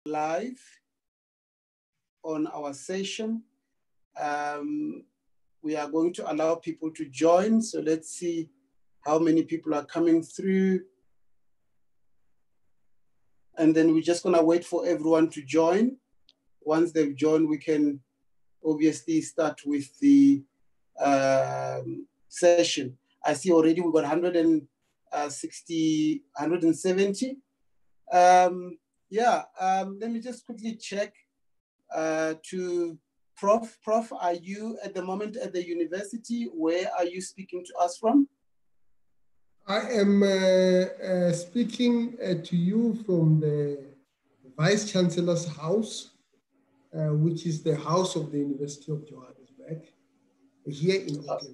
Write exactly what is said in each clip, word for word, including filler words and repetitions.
live on our session. Um, we are going to allow people to join. So let's see how many people are coming through. And then we're just gonna wait for everyone to join. Once they've joined, we can obviously start with the um, session. I see already we've got one hundred sixty, one hundred seventy. Um, yeah, um, let me just quickly check uh, to Prof. Prof, are you at the moment at the university? Where are you speaking to us from? I am uh, uh, speaking uh, to you from the Vice Chancellor's house, uh, which is the house of the University of Johannesburg, here in Auckland.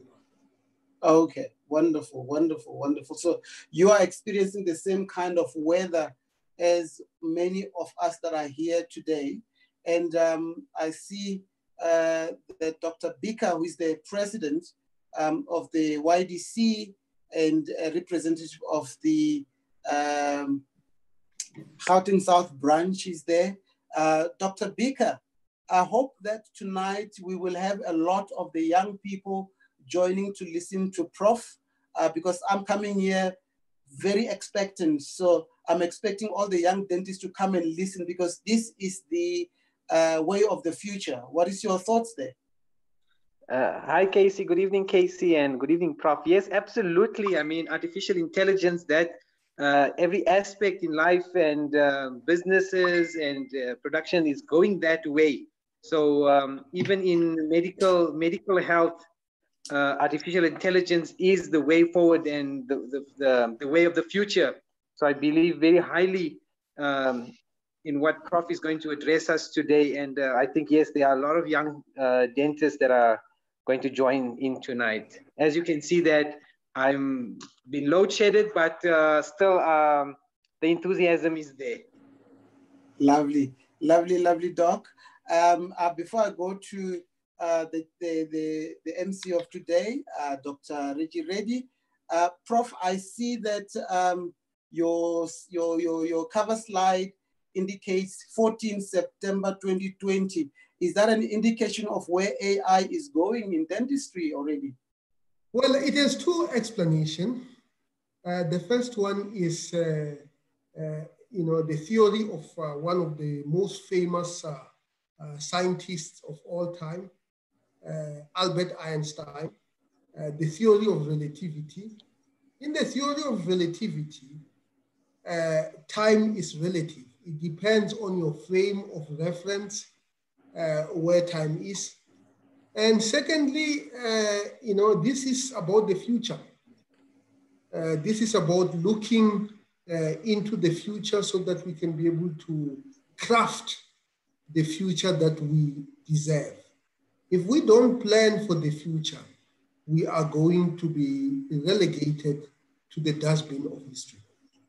Okay, wonderful, wonderful, wonderful. So you are experiencing the same kind of weather as many of us that are here today. And um, I see uh, that Doctor Bika, who is the president um, of the Y D C and a representative of the um, Gauteng South branch is there. Uh, Doctor Bika, I hope that tonight we will have a lot of the young people joining to listen to Prof uh, because I'm coming here very expectant. So I'm expecting all the young dentists to come and listen because this is the uh, way of the future. What is your thoughts there? Uh, hi, Casey. Good evening, Casey, and good evening, Prof. Yes, absolutely. I mean, artificial intelligence, that uh, every aspect in life and uh, businesses and uh, production is going that way. So um, even in medical medical health, uh, artificial intelligence is the way forward and the, the, the, the way of the future. So I believe very highly um, in what Prof is going to address us today. And uh, I think, yes, there are a lot of young uh, dentists that are going to join in tonight. As you can see that I'm been load shedded, but uh, still um, the enthusiasm is there. Lovely, lovely, lovely, Doc. Um, uh, before I go to uh, the, the, the, the M C of today, uh, Doctor Reggie Reddy, uh, Prof, I see that um, your, your, your, your cover slide indicates fourteenth September twenty twenty. Is that an indication of where A I is going in dentistry already? Well, it has two explanations. Uh, the first one is, uh, uh, you know, the theory of uh, one of the most famous uh, uh, scientists of all time, uh, Albert Einstein, uh, the theory of relativity. In the theory of relativity, uh, time is relative. It depends on your frame of reference, uh, where time is. And secondly, uh, you know, this is about the future. Uh, this is about looking uh, into the future so that we can be able to craft the future that we deserve. If we don't plan for the future, we are going to be relegated to the dustbin of history.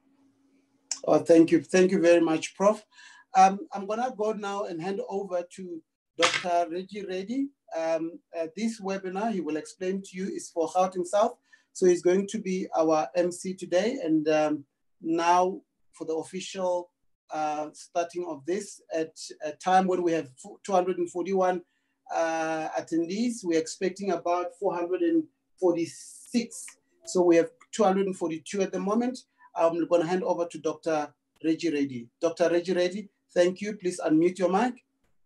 Oh, thank you. Thank you very much, Prof. Um, I'm gonna go now and hand over to Doctor Reggie Reddy. Um, uh, this webinar, he will explain to you, is for Gauteng South. So he's going to be our M C today. And um, now for the official uh, starting of this, at a time when we have two hundred forty-one uh, attendees, we're expecting about four hundred forty-six. So we have two hundred forty-two at the moment. I'm going to hand over to Doctor Reggie Reddy. Doctor Reggie Reddy, thank you. Please unmute your mic.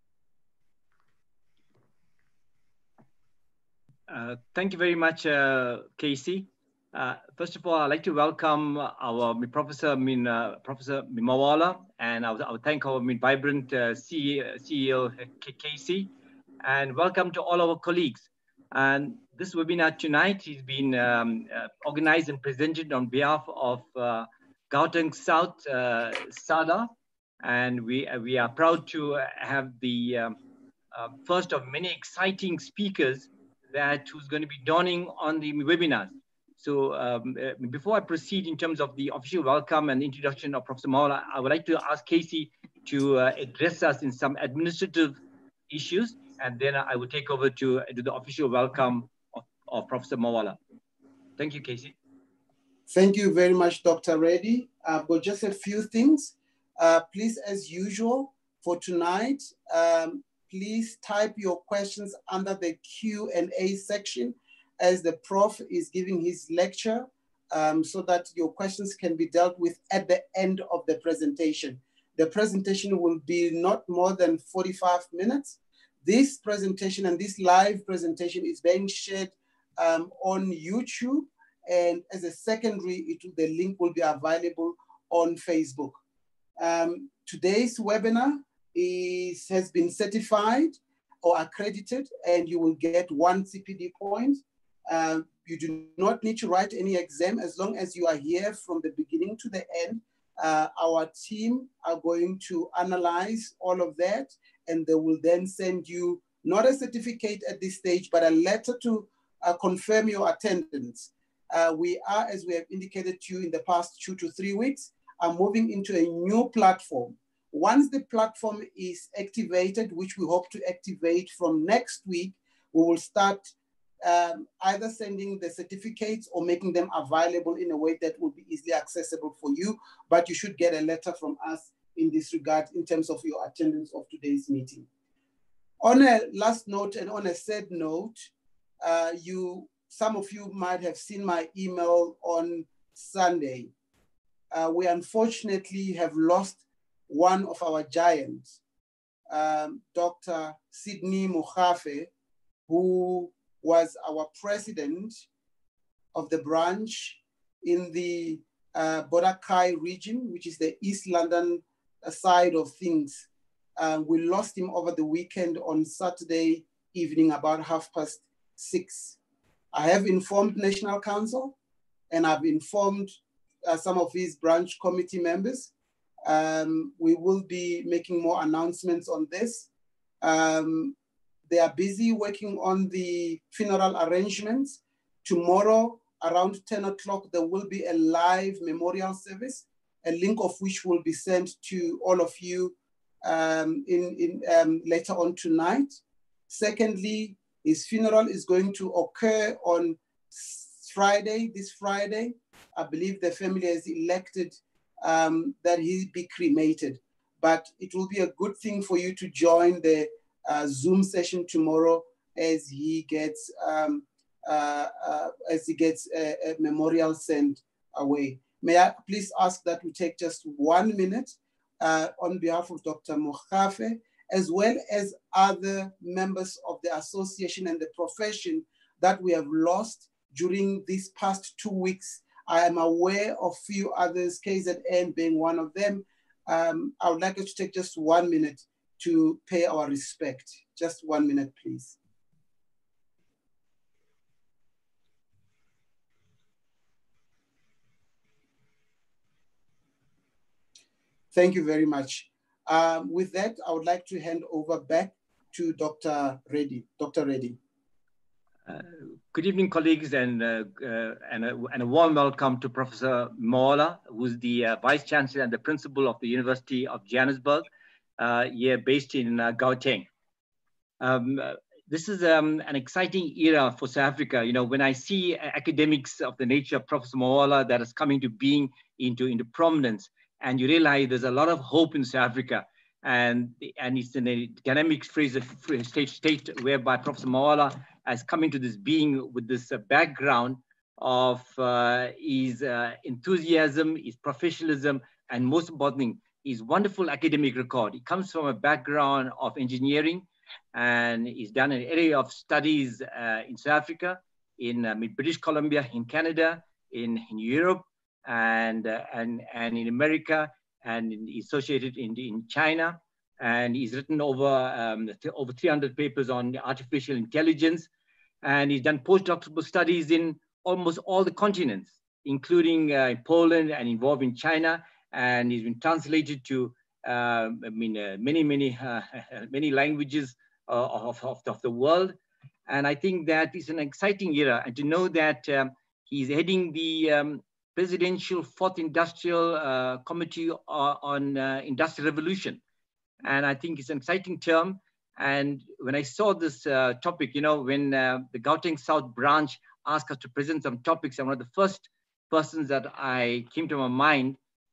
Uh, thank you very much, uh, Casey. Uh, first of all, I'd like to welcome our Professor I mean, uh, Professor Mawala, and I would, I would thank our I mean, vibrant uh, C E O Casey, and welcome to all our colleagues. And this webinar tonight has been um, uh, organized and presented on behalf of uh, Gauteng South uh, SADA, and we uh, we are proud to have the um, uh, first of many exciting speakers that who's going to be dawning on the webinars. So um, uh, before I proceed in terms of the official welcome and introduction of Professor Mawala, I would like to ask Casey to uh, address us in some administrative issues, and then I will take over to uh, do the official welcome of, of Professor Mawala. Thank you, Casey. Thank you very much, Doctor Reddy. I've got just a few things. Uh, please, as usual, for tonight. Um, please type your questions under the Q and A section as the prof is giving his lecture, um, so that your questions can be dealt with at the end of the presentation. The presentation will be not more than forty-five minutes. This presentation and this live presentation is being shared um, on YouTube, and as a secondary, it, the link will be available on Facebook. Um, today's webinar is, has been certified or accredited, and you will get one C P D point. Um, you do not need to write any exam as long as you are here from the beginning to the end. Uh, our team are going to analyze all of that, and they will then send you not a certificate at this stage, but a letter to uh, confirm your attendance. Uh, we are, as we have indicated to you in the past two to three weeks, are moving into a new platform. Once the platform is activated, which we hope to activate from next week, we will start um, either sending the certificates or making them available in a way that will be easily accessible for you. But you should get a letter from us in this regard in terms of your attendance of today's meeting. On a last note and on a sad note, uh, you, some of you might have seen my email on Sunday. Uh, we unfortunately have lost one of our giants, um, Doctor Sidney Mogafe, who was our president of the branch in the uh, Bodakai region, which is the East London side of things. Uh, we lost him over the weekend on Saturday evening, about half past six. I have informed National Council, and I've informed uh, some of his branch committee members. Um, we will be making more announcements on this. Um, they are busy working on the funeral arrangements. Tomorrow, around ten o'clock, there will be a live memorial service, a link of which will be sent to all of you um, in, in, um, later on tonight. Secondly, his funeral is going to occur on Friday, this Friday. I believe the family has elected um, that he be cremated, but it will be a good thing for you to join the uh, Zoom session tomorrow as he gets um, uh, uh, as he gets a, a memorial sent away. May I please ask that we take just one minute uh, on behalf of Doctor Mogafe, as well as other members of the association and the profession that we have lost during these past two weeks. I am aware of few others, K Z N being one of them. Um, I would like us to take just one minute to pay our respect. Just one minute, please. Thank you very much. Um, with that, I would like to hand over back to Doctor Reddy. Doctor Reddy. Uh, good evening, colleagues, and, uh, uh, and, a, and a warm welcome to Professor Moala, who's the uh, Vice Chancellor and the Principal of the University of Johannesburg, uh, here based in uh, Gauteng. Um, uh, this is um, an exciting era for South Africa. You know, when I see academics of the nature of Professor Moala that is coming to being into, into prominence, and you realize there's a lot of hope in South Africa. And, and it's in a dynamic phrase of state, state whereby Professor Moala has come into this being with this uh, background of uh, his uh, enthusiasm, his professionalism, and most importantly, his wonderful academic record. He comes from a background of engineering, and he's done an area of studies uh, in South Africa, in uh, British Columbia, in Canada, in, in Europe, and, uh, and, and in America, and in, associated in, in China. And he's written over, um, over three hundred papers on artificial intelligence. And he's done postdoctoral studies in almost all the continents, including uh, Poland and involved in China. And he's been translated to, uh, I mean, uh, many, many, uh, many languages uh, of, of, of the world. And I think that it's an exciting era. And to know that um, he's heading the um, Presidential Fourth Industrial uh, Committee on, on uh, Industrial Revolution. And I think it's an exciting term. And when I saw this uh, topic, you know, when uh, the Gauteng South branch asked us to present some topics, and one of the first persons that I came to my mind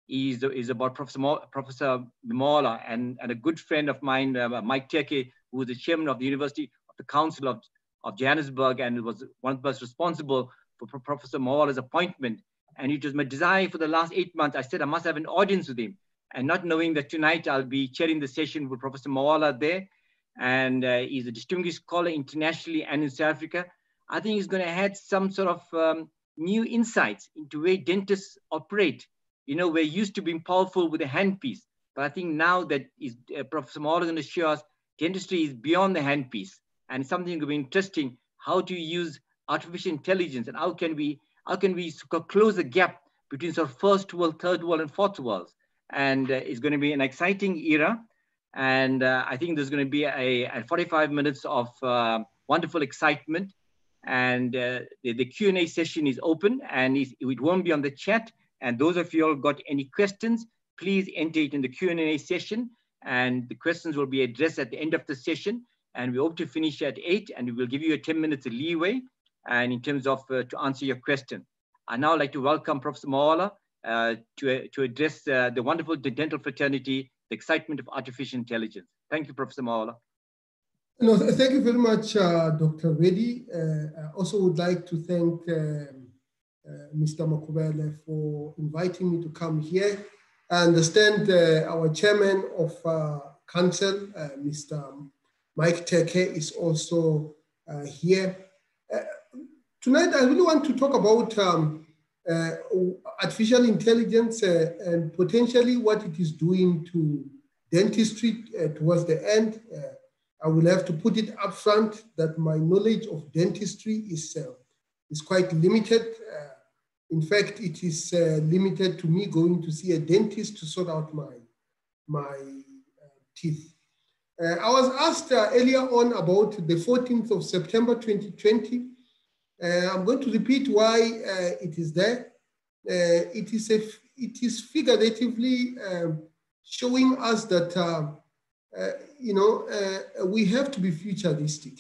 is, is about Professor Mo, Professor Mimawala, and, and a good friend of mine, uh, Mike Teke, who was the chairman of the University of the Council of, of Johannesburg, and was one of us responsible for Professor Mimawala's appointment. And it was my desire for the last eight months. I said I must have an audience with him, and not knowing that tonight I'll be chairing the session with Professor Mimawala there, and uh, he's a distinguished scholar internationally and in South Africa. I think he's going to add some sort of um, new insights into way dentists operate. You know, we're used to being powerful with a handpiece, but I think now that is, uh, Professor Mimawala is going to show us dentistry is beyond the handpiece, and something going to be interesting, how to use artificial intelligence, and how can we how can we close the gap between sort of first world, third world, and fourth world. And uh, it's going to be an exciting era. And uh, I think there's going to be a, a forty-five minutes of uh, wonderful excitement. And uh, the, the Q and A session is open, and it won't be on the chat. And those of you all got any questions, please enter it in the Q and A session. And the questions will be addressed at the end of the session. And we hope to finish at eight, and we will give you a ten minutes leeway. And in terms of uh, to answer your question, I now like to welcome Professor Mimawala uh, to, uh, to address uh, the wonderful dental fraternity, the excitement of artificial intelligence. Thank you, Professor Mimawala. No, thank you very much, uh, Doctor Reddy. Uh, I also would like to thank uh, uh, Mister Makubele for inviting me to come here. I understand uh, our chairman of uh, council, uh, Mister Mike Teke, is also uh, here. Uh, tonight, I really want to talk about um, uh, artificial intelligence uh, and potentially what it is doing to dentistry uh, towards the end. Uh, I will have to put it up front that my knowledge of dentistry is, uh, is quite limited. Uh, in fact, it is uh, limited to me going to see a dentist to sort out my, my uh, teeth. Uh, I was asked uh, earlier on about the fourteenth of September twenty twenty. Uh, I'm going to repeat why uh, it is there. Uh, it, is a, it is figuratively uh, showing us that uh, Uh, you know, uh, we have to be futuristic.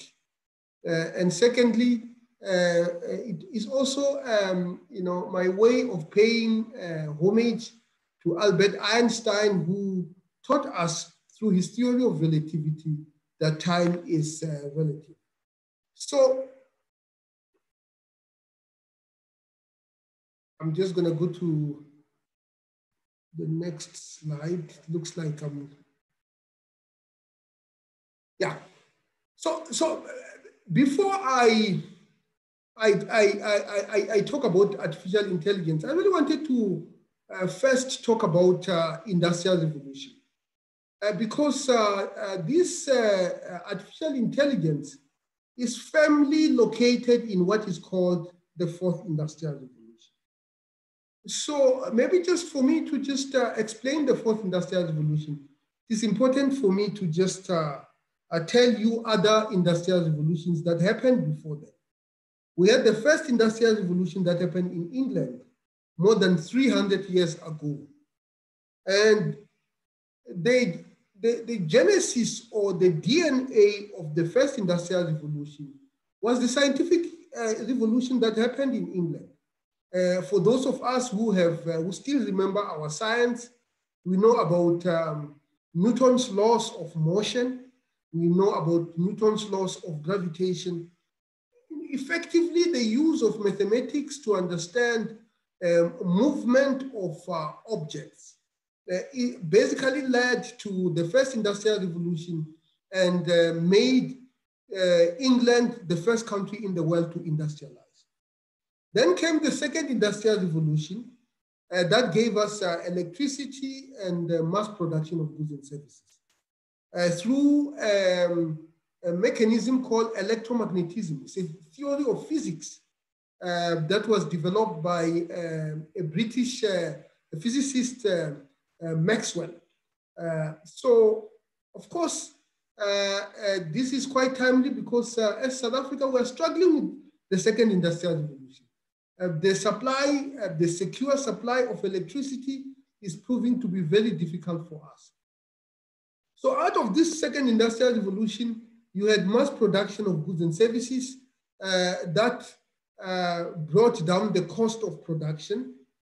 Uh, and secondly, uh, it is also, um, you know, my way of paying uh, homage to Albert Einstein, who taught us through his theory of relativity that time is uh, relative. So I'm just going to go to the next slide. It looks like I'm Yeah. So, so before I, I, I, I, I talk about artificial intelligence, I really wanted to uh, first talk about uh, industrial revolution. Uh, because uh, uh, this uh, artificial intelligence is firmly located in what is called the fourth industrial revolution. So maybe just for me to just uh, explain the fourth industrial revolution, it's important for me to just uh, I tell you other industrial revolutions that happened before that. We had the first industrial revolution that happened in England more than three hundred years ago. And they, the, the genesis or the D N A of the first industrial revolution was the scientific uh, revolution that happened in England. Uh, for those of us who have, uh, who still remember our science, we know about um, Newton's laws of motion. We know about Newton's laws of gravitation. Effectively, the use of mathematics to understand um, movement of uh, objects. Uh, it basically led to the first industrial revolution and uh, made uh, England the first country in the world to industrialize. Then came the second industrial revolution uh, that gave us uh, electricity and uh, mass production of goods and services. Uh, through um, a mechanism called electromagnetism. It's a theory of physics uh, that was developed by uh, a British uh, a physicist, uh, uh, Maxwell. Uh, so, of course, uh, uh, this is quite timely because uh, as South Africa, we're struggling with the second industrial revolution. Uh, the supply, uh, the secure supply of electricity is proving to be very difficult for us. So out of this second industrial revolution, you had mass production of goods and services uh, that uh, brought down the cost of production.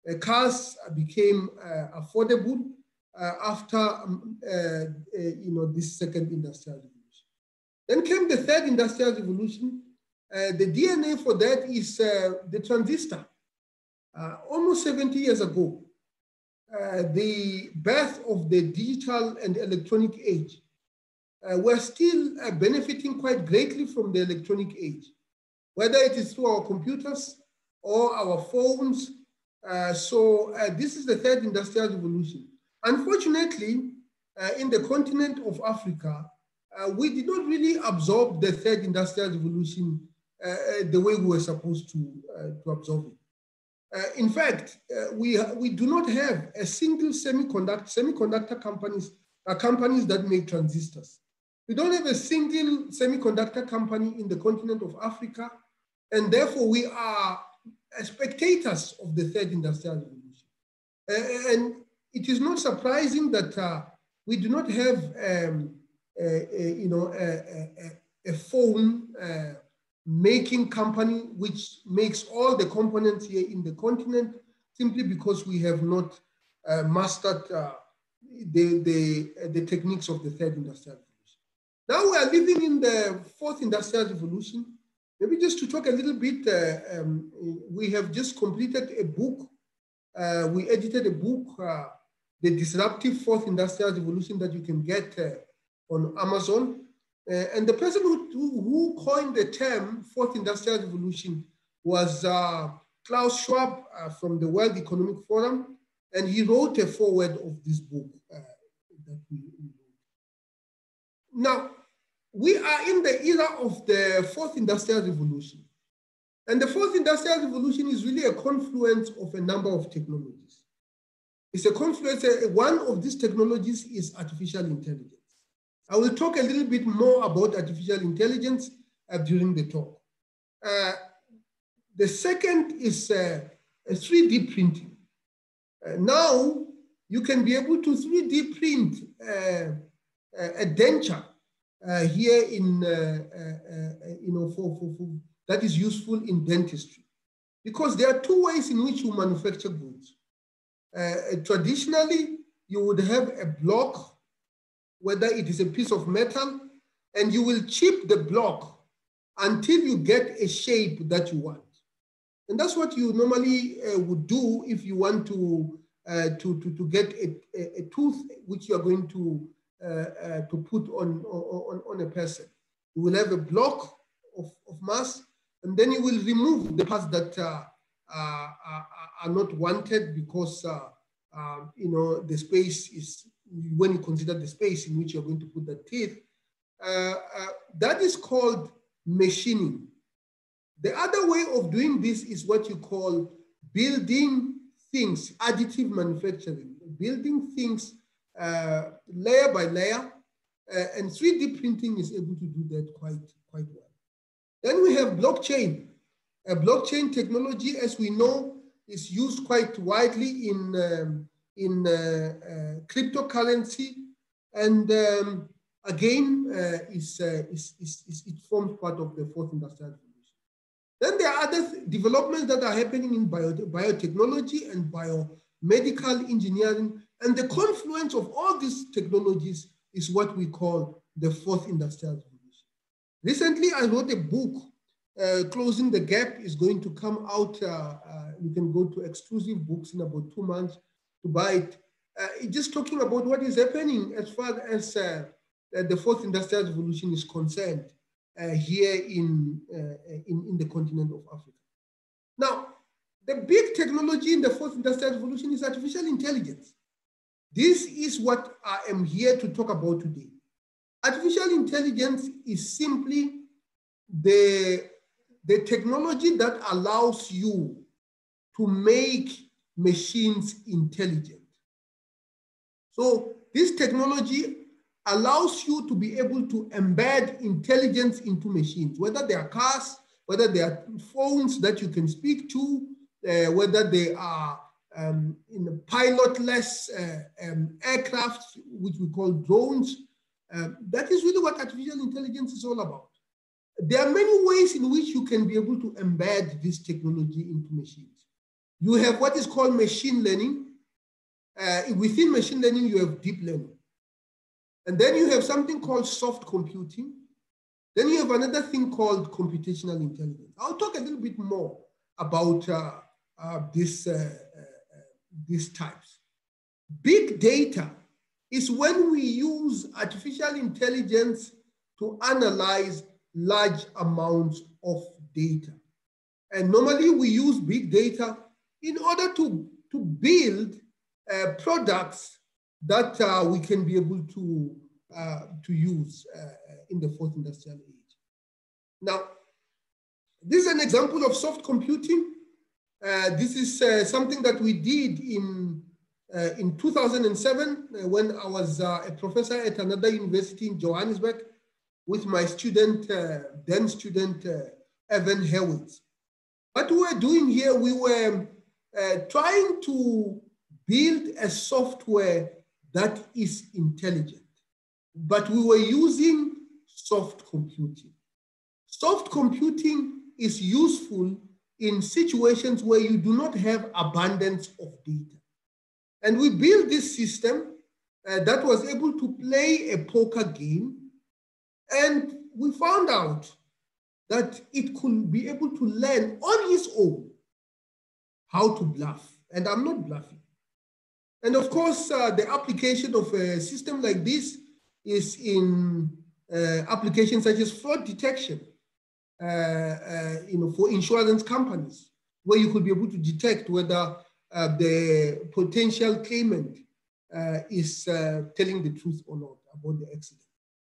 Uh, cars became uh, affordable uh, after um, uh, uh, you know, this second industrial revolution. Then came the third industrial revolution. Uh, the D N A for that is uh, the transistor. Uh, almost seventy years ago, uh, the birth of the digital and electronic age. Uh, we're still uh, benefiting quite greatly from the electronic age, whether it is through our computers or our phones. Uh, so uh, this is the third industrial revolution. Unfortunately, uh, in the continent of Africa, uh, we did not really absorb the third industrial revolution uh, the way we were supposed to, uh, to absorb it. Uh, in fact, uh, we, we do not have a single semiconductor, semiconductor companies, uh, companies that make transistors. We don't have a single semiconductor company in the continent of Africa, and therefore we are spectators of the third industrial revolution. Uh, and it is not surprising that uh, we do not have, um, a, a, you know, a, a, a phone uh, making company which makes all the components here in the continent, simply because we have not uh, mastered uh, the, the, uh, the techniques of the third industrial revolution. Now we are living in the fourth industrial revolution. Maybe just to talk a little bit, uh, um, we have just completed a book. Uh, we edited a book, uh, The Disruptive Fourth Industrial Revolution, that you can get uh, on Amazon. Uh, and the person who, who coined the term Fourth Industrial Revolution was uh, Klaus Schwab uh, from the World Economic Forum. And he wrote a foreword of this book uh, that we wrote. Now, we are in the era of the fourth industrial revolution. And the fourth industrial revolution is really a confluence of a number of technologies. It's a confluence, uh, one of these technologies is artificial intelligence. I will talk a little bit more about artificial intelligence uh, during the talk. Uh, the second is uh, a three D printing. Uh, now, you can be able to three D print uh, a denture uh, here in, uh, uh, you know, for, for, for, that is useful in dentistry. Because there are two ways in which you manufacture goods. Uh, traditionally, you would have a block, whether it is a piece of metal, and you will chip the block until you get a shape that you want. And that's what you normally uh, would do if you want to, uh, to, to, to get a, a, a tooth which you are going to, uh, uh, to put on, on, on a person. You will have a block of, of mass, and then you will remove the parts that uh, uh, are not wanted because uh, uh, you know, the space is, when you consider the space in which you're going to put the teeth, uh, uh, that is called machining. The other way of doing this is what you call building things, additive manufacturing, building things uh, layer by layer, uh, and three D printing is able to do that quite, quite well. Then we have blockchain. A blockchain technology, as we know, is used quite widely in, um, in uh, uh, cryptocurrency, and um, again, uh, is, uh, is, is, is, it forms part of the fourth industrial revolution. Then there are other developments that are happening in bio, biotechnology and biomedical engineering, and the confluence of all these technologies is what we call the fourth industrial revolution. Recently, I wrote a book, uh, Closing the Gap, is going to come out. Uh, uh, you can go to Exclusive Books in about two months to buy it. Uh, it's just talking about what is happening as far as uh, the fourth industrial revolution is concerned uh, here in, uh, in, in the continent of Africa. Now, the big technology in the fourth industrial revolution is artificial intelligence. This is what I am here to talk about today. Artificial intelligence is simply the, the technology that allows you to make machines intelligent. So this technology allows you to be able to embed intelligence into machines, whether they are cars, whether they are phones that you can speak to, uh, whether they are um, in pilotless uh, um, aircraft, which we call drones. Uh, that is really what artificial intelligence is all about. There are many ways in which you can be able to embed this technology into machines. You have what is called machine learning. Uh, within machine learning, you have deep learning. And then you have something called soft computing. Then you have another thing called computational intelligence. I'll talk a little bit more about uh, uh, this, uh, uh, these types. Big data is when we use artificial intelligence to analyze large amounts of data. And normally we use big data in order to, to build uh, products that uh, we can be able to, uh, to use uh, in the fourth industrial age. Now, this is an example of soft computing. Uh, this is uh, something that we did in, uh, in two thousand seven uh, when I was uh, a professor at another university in Johannesburg with my student, uh, then student, uh, Evan Hewitz. What we were doing here, we were uh, trying to build a software that is intelligent, but we were using soft computing. Soft computing is useful in situations where you do not have abundance of data. And we built this system uh, that was able to play a poker game, and we found out that it could be able to learn on its own how to bluff. And I'm not bluffing. And of course, uh, the application of a system like this is in uh, applications such as fraud detection, uh, uh, you know, for insurance companies, where you could be able to detect whether uh, the potential claimant uh, is uh, telling the truth or not about the accident.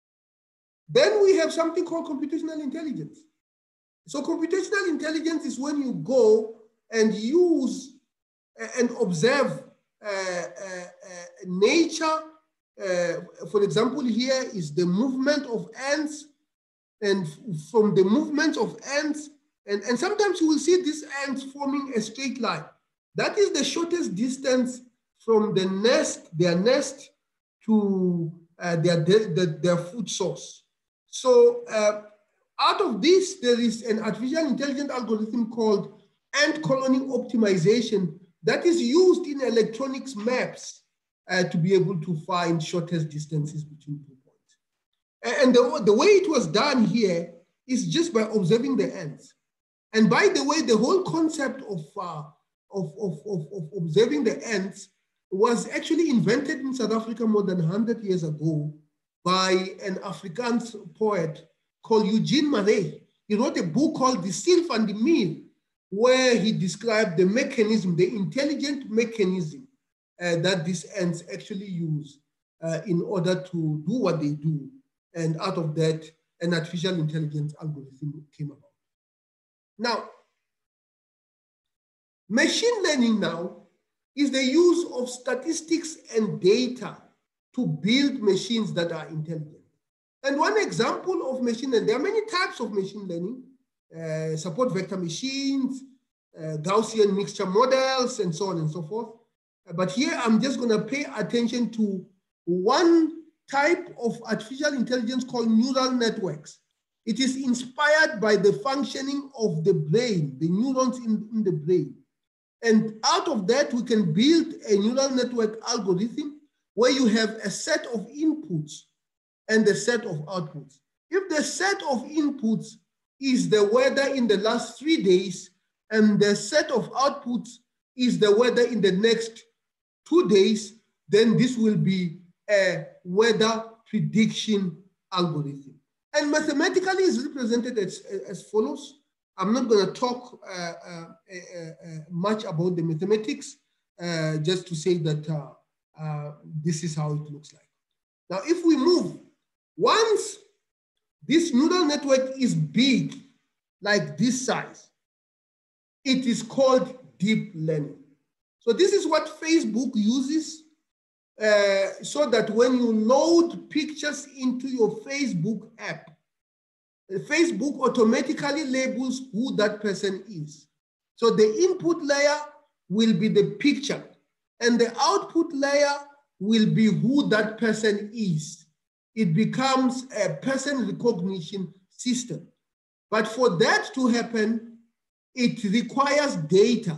Then we have something called computational intelligence. So computational intelligence is when you go and use uh, and observe uh, uh, uh, nature. Uh, for example, here is the movement of ants, and from the movement of ants, and, and sometimes you will see these ants forming a straight line. That is the shortest distance from the nest, their nest, to uh, their, their, their food source. So uh, out of this, there is an artificial intelligence algorithm called ant colony optimization that is used in electronics maps uh, to be able to find shortest distances between two points. And the, the way it was done here is just by observing the ants. And by the way, the whole concept of, uh, of, of, of, of observing the ants was actually invented in South Africa more than one hundred years ago by an Afrikaans poet called Eugene Marais. He wrote a book called The Sylph and the Meal, where he described the mechanism, the intelligent mechanism uh, that these ants actually use uh, in order to do what they do. And out of that, an artificial intelligence algorithm came about. Now, machine learning now is the use of statistics and data to build machines that are intelligent. And one example of machine learning, there are many types of machine learning, uh, support vector machines, uh, Gaussian mixture models, and so on and so forth. Uh, but here I'm just gonna pay attention to one type of artificial intelligence called neural networks. It is inspired by the functioning of the brain, the neurons in, in the brain. And out of that, we can build a neural network algorithm where you have a set of inputs and a set of outputs. If the set of inputs is the weather in the last three days, and the set of outputs is the weather in the next two days, then this will be a weather prediction algorithm. And mathematically is represented as, as follows. I'm not going to talk uh, uh, uh, uh, much about the mathematics, uh, just to say that uh, uh, this is how it looks like. Now, if we move, once this neural network is big, like this size, it is called deep learning. So this is what Facebook uses uh, so that when you load pictures into your Facebook app, Facebook automatically labels who that person is. So the input layer will be the picture, and the output layer will be who that person is. It becomes a person recognition system. But for that to happen, it requires data.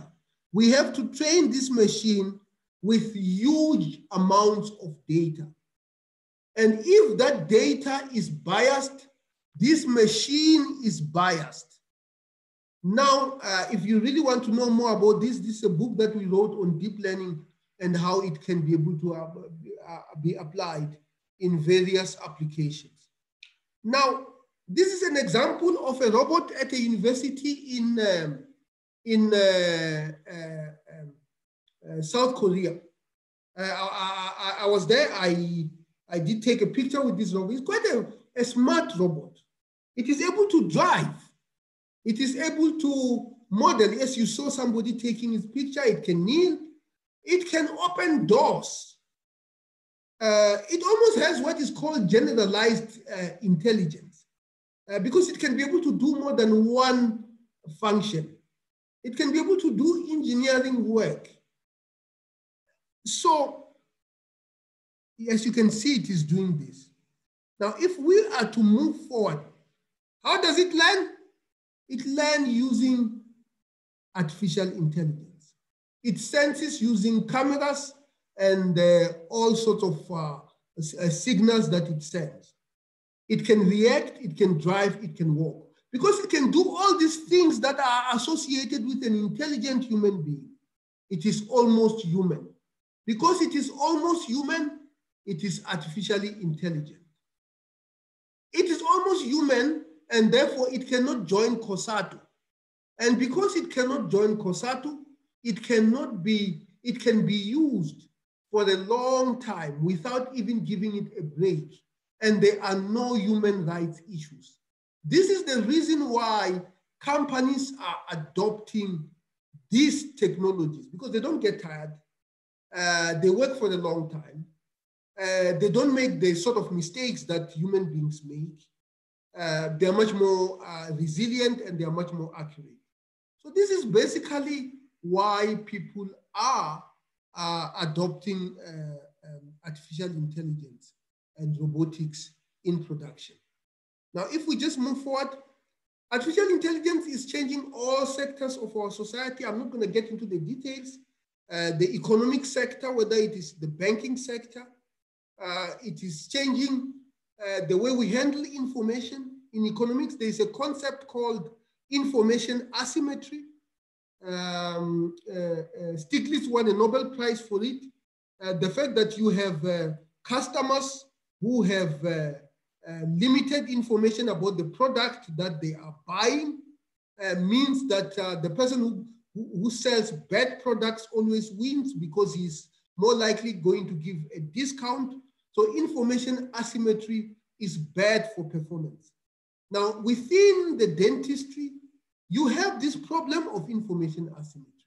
we have to train this machine with huge amounts of data. And if that data is biased, this machine is biased. Now, uh, if you really want to know more about this, this is a book that we wrote on deep learning and how it can be able to uh, uh, be applied in various applications. Now, this is an example of a robot at a university in, um, in uh, uh, um, uh, South Korea. Uh, I, I, I was there, I, I did take a picture with this robot. It's quite a, a smart robot. It is able to drive. It is able to model, as you saw somebody taking his picture, it can kneel, it can open doors. Uh, it almost has what is called generalized uh, intelligence uh, because it can be able to do more than one function. It can be able to do engineering work. So, as you can see, it is doing this. Now, if we are to move forward, how does it learn? It learns using artificial intelligence. It senses using cameras and uh, all sorts of uh, uh, signals that it sends. It can react, it can drive, it can walk. Because it can do all these things that are associated with an intelligent human being, it is almost human. Because it is almost human, it is artificially intelligent. It is almost human, and therefore it cannot join COSATU. And because it cannot join COSATU, it cannot be, it can be used for a long time without even giving it a break. And there are no human rights issues. This is the reason why companies are adopting these technologies, because they don't get tired. Uh, they work for a long time. Uh, they don't make the sort of mistakes that human beings make. Uh, they are much more uh, resilient and they are much more accurate. So this is basically why people are uh, adopting uh, um, artificial intelligence and robotics in production. Now, if we just move forward, artificial intelligence is changing all sectors of our society. I'm not going to get into the details. Uh, the economic sector, whether it is the banking sector, uh, it is changing uh, the way we handle information. In economics, there is a concept called information asymmetry. Um, uh, uh, Stiglitz won a Nobel Prize for it. Uh, the fact that you have uh, customers who have uh, uh, limited information about the product that they are buying uh, means that uh, the person who, who sells bad products always wins because he's more likely going to give a discount. So information asymmetry is bad for performance. Now, within the dentistry, you have this problem of information asymmetry.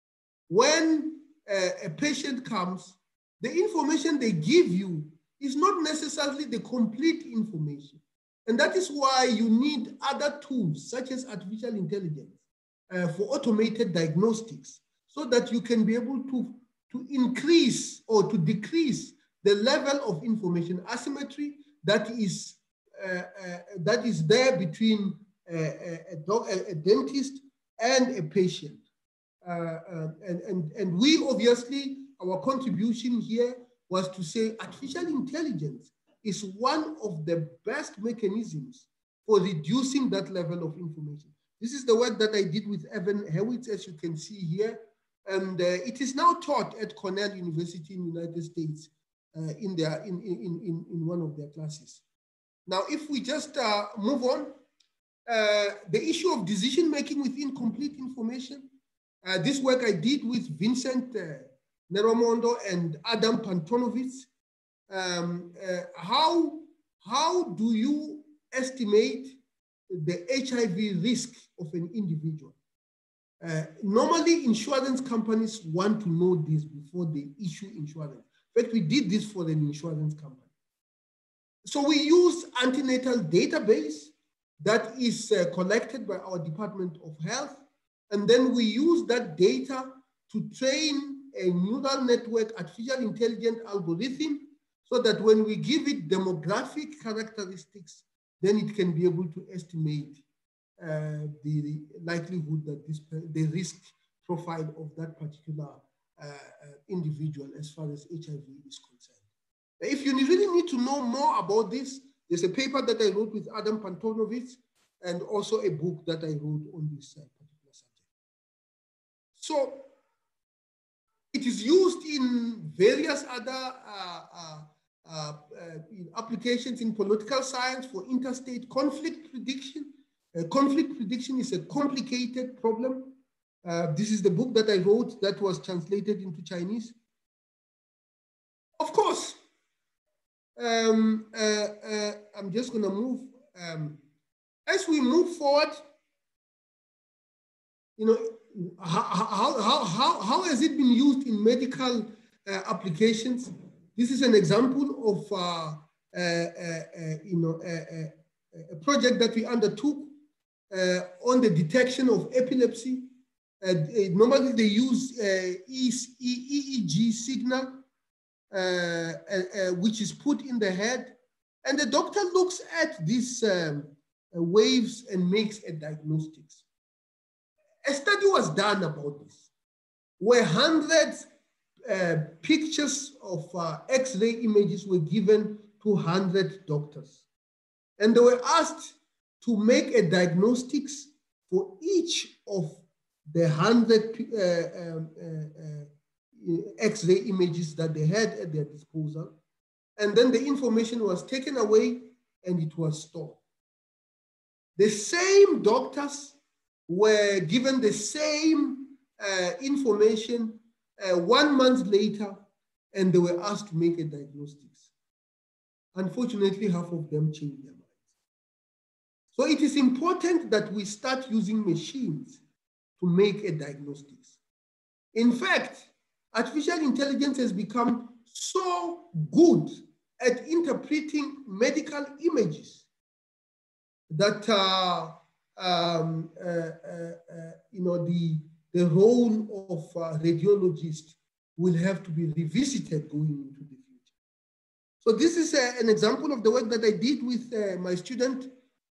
When uh, a patient comes, the information they give you is not necessarily the complete information. And that is why you need other tools, such as artificial intelligence, uh, for automated diagnostics, so that you can be able to, to increase or to decrease the level of information asymmetry that is Uh, uh, that is there between uh, a, a, a dentist and a patient. Uh, uh, and, and, and we obviously, our contribution here was to say artificial intelligence is one of the best mechanisms for reducing that level of information. This is the work that I did with Evan Hewitz, as you can see here. And uh, it is now taught at Cornell University in the United States uh, in, their, in, in, in, in one of their classes. Now, if we just uh, move on, uh, the issue of decision-making with incomplete information, uh, this work I did with Vincent uh, Neromondo and Adam Pantonovitz. Um, uh, how, how do you estimate the H I V risk of an individual? Uh, normally, insurance companies want to know this before they issue insurance. In fact, we did this for an insurance company. So we use antenatal database that is uh, collected by our Department of Health. And then we use that data to train a neural network artificial intelligent algorithm so that when we give it demographic characteristics, then it can be able to estimate uh, the likelihood that this, the risk profile of that particular uh, uh, individual as far as H I V is concerned. If you really need to know more about this, there's a paper that I wrote with Adam Pantonovich and also a book that I wrote on this uh, particular subject. So it is used in various other uh, uh, uh, uh, applications in political science for interstate conflict prediction. Uh, conflict prediction is a complicated problem. Uh, this is the book that I wrote that was translated into Chinese. Of course, um, uh, uh, I'm just gonna move. Um, as we move forward, you know, how, how, how, how, how has it been used in medical uh, applications? This is an example of, uh, uh, uh, you know, a, a, a project that we undertook uh, on the detection of epilepsy. Uh, normally they use uh, E E G signal, uh, uh, uh, which is put in the head. And the doctor looks at these um, uh, waves and makes a diagnostics. A study was done about this, where hundreds uh, pictures of uh, X-ray images were given to one hundred doctors. And they were asked to make a diagnostics for each of the one hundred uh, um, uh, uh, X-ray images that they had at their disposal. And then the information was taken away and it was stored. The same doctors were given the same uh, information uh, one month later, and they were asked to make a diagnostics. Unfortunately, half of them changed their minds. So it is important that we start using machines to make a diagnostics. In fact, artificial intelligence has become so good at interpreting medical images that uh, um, uh, uh, uh, you know, the, the role of uh, radiologist will have to be revisited going into the future. So this is uh, an example of the work that I did with uh, my student,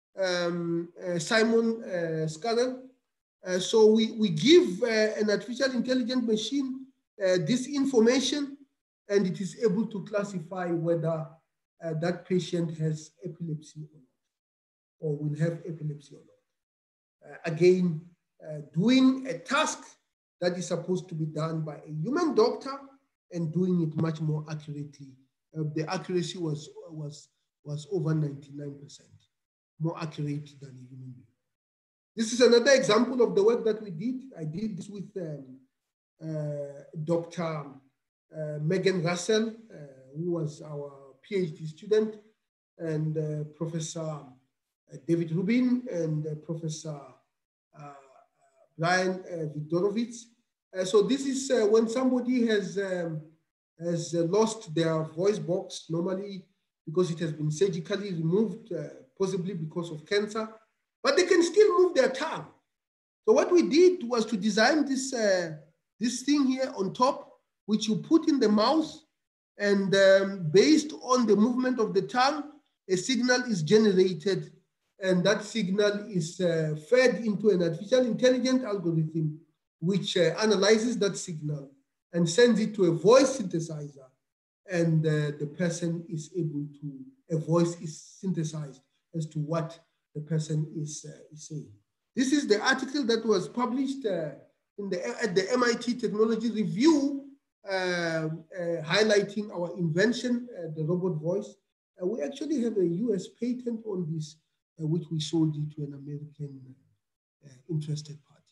um, uh, Simon uh, Scudder. Uh, so we, we give uh, an artificial intelligence machine uh, this information, and it is able to classify whether uh, that patient has epilepsy or not, or will have epilepsy or not. Uh, again, uh, doing a task that is supposed to be done by a human doctor and doing it much more accurately. Uh, the accuracy was, was, was over ninety-nine percent, more accurate than a human being. This is another example of the work that we did. I did this with um, uh, Doctor uh, Megan Russell, uh, who was our PhD student, and uh, Professor David Rubin and uh, Professor uh, Brian uh, Viktorovich. Uh, so this is uh, when somebody has, um, has uh, lost their voice box, normally because it has been surgically removed, uh, possibly because of cancer, but they can still move their tongue. So what we did was to design this, uh, this thing here on top, which you put in the mouth, and um, based on the movement of the tongue, a signal is generated, and that signal is uh, fed into an artificial intelligence algorithm, which uh, analyzes that signal and sends it to a voice synthesizer. And uh, the person is able to, a voice is synthesized as to what the person is, uh, is saying. This is the article that was published uh, in the, at the M I T Technology Review, uh, uh, highlighting our invention, uh, the robot voice. Uh, we actually have a U S patent on this, uh, which we sold it to an American uh, interested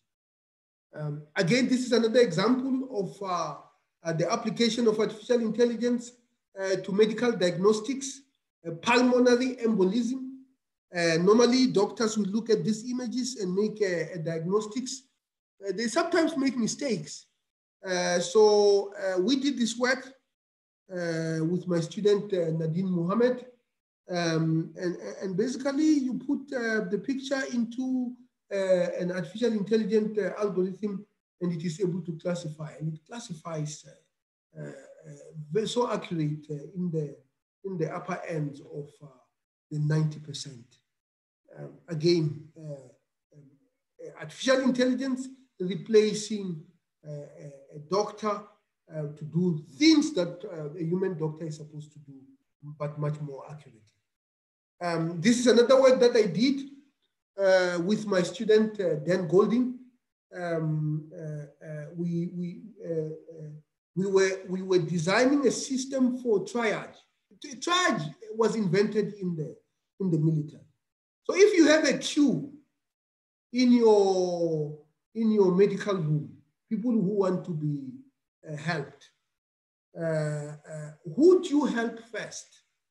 party. Um, again, this is another example of uh, uh, the application of artificial intelligence uh, to medical diagnostics, uh, pulmonary embolism. Uh, normally, doctors will look at these images and make a, a diagnostics. Uh, they sometimes make mistakes. Uh, so uh, we did this work uh, with my student, uh, Nadine Mohammed. Um, and, and basically, you put uh, the picture into uh, an artificial intelligence uh, algorithm, and it is able to classify. And it classifies uh, uh, uh, so accurate uh, in, the, in the upper ends of uh, the ninety percent. Um, again, uh, um, artificial intelligence replacing uh, a, a doctor uh, to do things that uh, a human doctor is supposed to do, but much more accurately. Um, this is another work that I did uh, with my student, uh, Dan Golding. Um, uh, uh, we, we, uh, uh, we, were, we were designing a system for triage. Triage was invented in the, in the military. So if you have a queue in your, in your medical room, people who want to be uh, helped, uh, uh, who do you help first?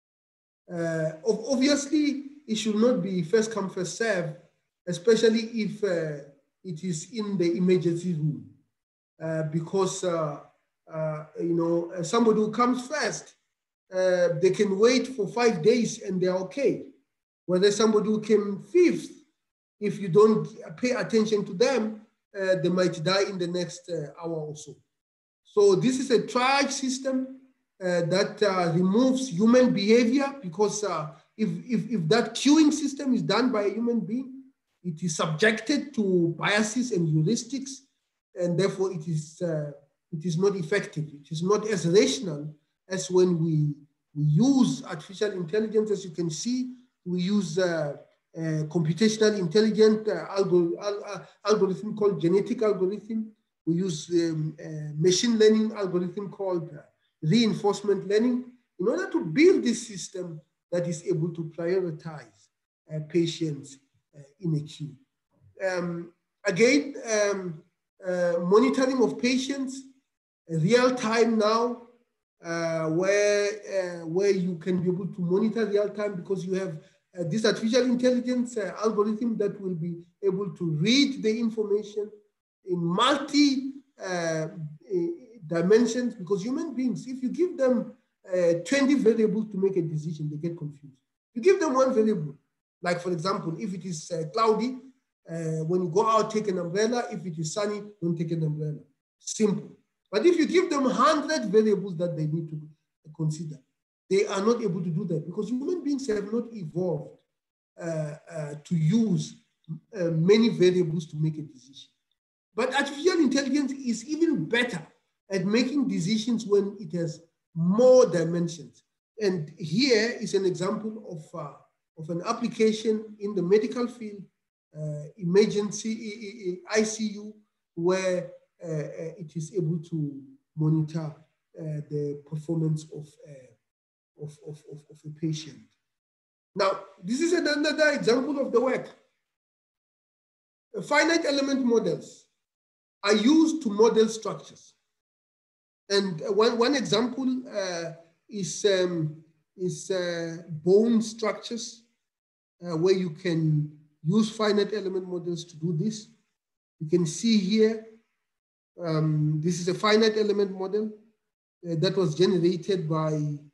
Uh, obviously, it should not be first come, first serve, especially if uh, it is in the emergency room, uh, because uh, uh, you know, somebody who comes first, uh, they can wait for five days and they're okay. Whether somebody who came fifth, if you don't pay attention to them, uh, they might die in the next uh, hour or so. So this is a triage system uh, that uh, removes human behavior, because uh, if, if, if that queuing system is done by a human being, it is subjected to biases and heuristics, and therefore it is, uh, it is not effective. It is not as rational as when we, we use artificial intelligence. As you can see, we use uh, uh, computational intelligent uh, algor al algorithm called genetic algorithm. We use um, uh, machine learning algorithm called uh, reinforcement learning in order to build this system that is able to prioritize uh, patients uh, in a queue. Um, again, um, uh, monitoring of patients, uh, real time now, uh, where, uh, where you can be able to monitor real time, because you have uh, this artificial intelligence uh, algorithm that will be able to read the information in multi uh, dimensions, because human beings, if you give them uh, twenty variables to make a decision, they get confused. You give them one variable, like for example, if it is uh, cloudy, uh, when you go out, take an umbrella. If it is sunny, don't take an umbrella. Simple. But if you give them one hundred variables that they need to consider, they are not able to do that, because human beings have not evolved uh, uh, to use uh, many variables to make a decision. But artificial intelligence is even better at making decisions when it has more dimensions. And here is an example of, uh, of an application in the medical field, uh, emergency I C U, where uh, it is able to monitor uh, the performance of, uh, of, of, of, of a patient. Now, this is another example of the work. Finite element models are used to model structures. And one, one example uh, is, um, is uh, bone structures, uh, where you can use finite element models to do this. You can see here, um, this is a finite element model uh, that was generated by,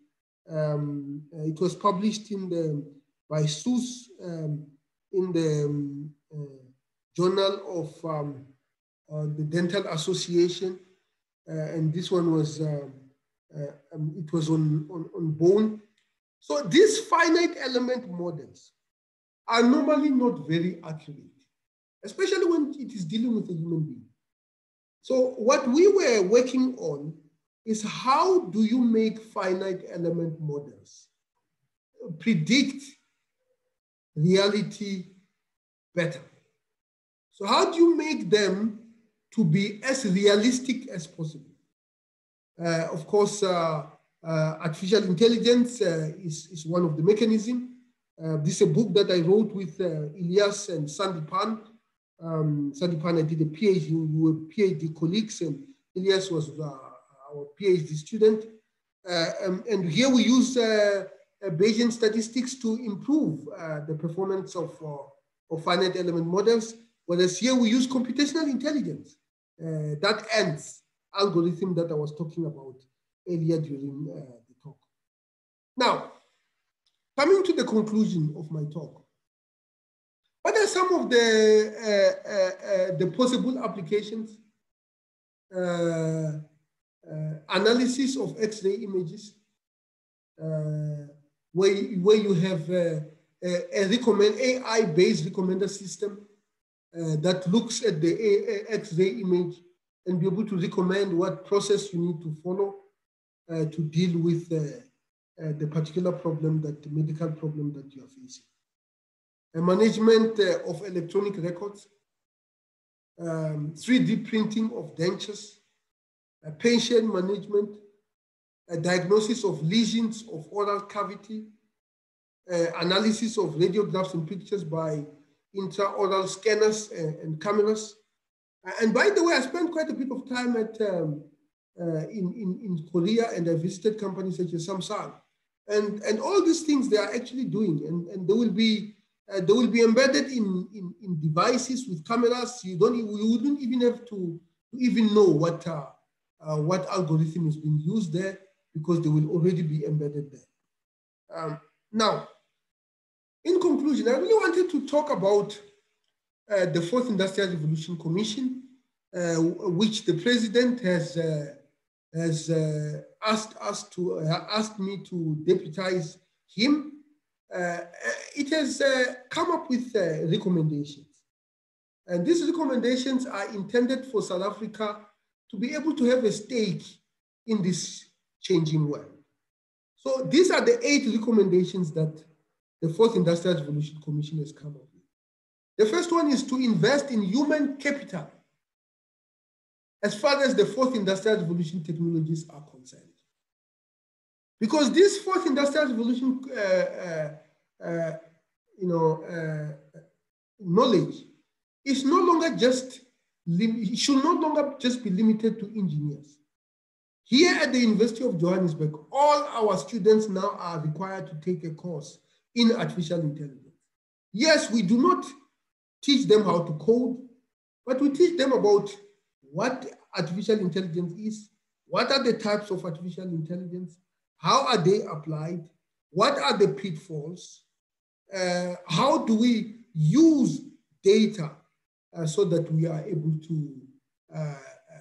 um, uh, it was published in the, by Seuss um, in the um, uh, Journal of um, uh, the Dental Association. Uh, and this one was, um, uh, um, it was on, on, on bone. So these finite element models are normally not very accurate, especially when it is dealing with a human being. So what we were working on is, how do you make finite element models predict reality better? So how do you make them to be as realistic as possible? Uh, of course, uh, uh, artificial intelligence uh, is, is one of the mechanisms. Uh, this is a book that I wrote with uh, Ilyas and Sandipan. Um, Sandipan, I did a PhD, we were PhD colleagues, and Ilyas was uh, our PhD student. Uh, um, and here we use uh, uh, Bayesian statistics to improve uh, the performance of, uh, of finite element models, whereas here we use computational intelligence. Uh, that ends algorithm that I was talking about earlier during uh, the talk. Now, coming to the conclusion of my talk, what are some of the, uh, uh, uh, the possible applications? Uh, uh, analysis of X-ray images, uh, where, where you have uh, a, a recommend A I-based recommender system uh, that looks at the X-ray image and be able to recommend what process you need to follow uh, to deal with uh, uh, the particular problem, that the medical problem that you are facing. A management uh, of electronic records, um, three D printing of dentures, a patient management, a diagnosis of lesions of oral cavity, uh, analysis of radiographs and pictures by intraoral scanners and, and cameras. And by the way, I spent quite a bit of time at, um, uh, in, in, in Korea, and I visited companies such as Samsung. And, and all these things they are actually doing, and, and they will be uh, they will be embedded in, in, in devices with cameras. You don't you wouldn't even have to, to even know what uh, uh, what algorithm is being used there, because they will already be embedded there. Um, now, in conclusion, I really wanted to talk about uh, the Fourth Industrial Revolution Commission, uh, which the president has uh, has uh, asked us to uh, asked me to deputize him. Uh, it has uh, come up with uh, recommendations, and these recommendations are intended for South Africa to be able to have a stake in this changing world. So these are the eight recommendations that the Fourth Industrial Revolution Commission has come up with. The first one is to invest in human capital as far as the Fourth Industrial Revolution technologies are concerned. Because this Fourth Industrial Revolution uh, uh, uh, you know, uh, knowledge is no longer just, it should no longer just be limited to engineers. Here at the University of Johannesburg, all our students now are required to take a course in artificial intelligence. Yes, we do not teach them how to code, but we teach them about what artificial intelligence is, what are the types of artificial intelligence, how are they applied, what are the pitfalls, uh, how do we use data uh, so that we are able to uh,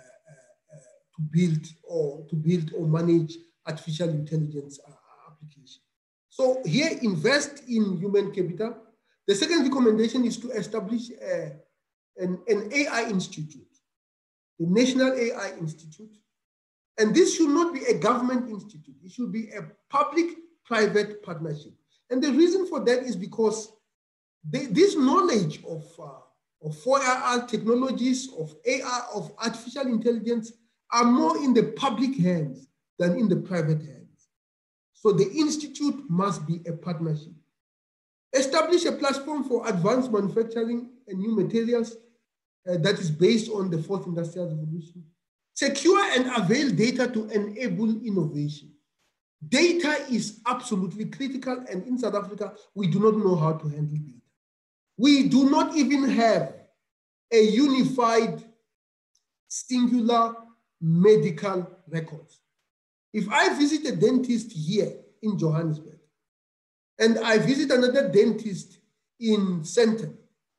to build or to build or manage artificial intelligence uh, application. So here, invest in human capital. The second recommendation is to establish a, an, an A I institute, the National A I Institute. And this should not be a government institute. It should be a public-private partnership. And the reason for that is because they, this knowledge of, uh, of four R technologies, of A I, of artificial intelligence, are more in the public hands than in the private hands. So the institute must be a partnership. Establish a platform for advanced manufacturing and new materials uh, that is based on the Fourth Industrial Revolution. Secure and avail data to enable innovation. Data is absolutely critical, and in South Africa, we do not know how to handle data. We do not even have a unified, singular medical records. If I visit a dentist here in Johannesburg, and I visit another dentist in Sandton,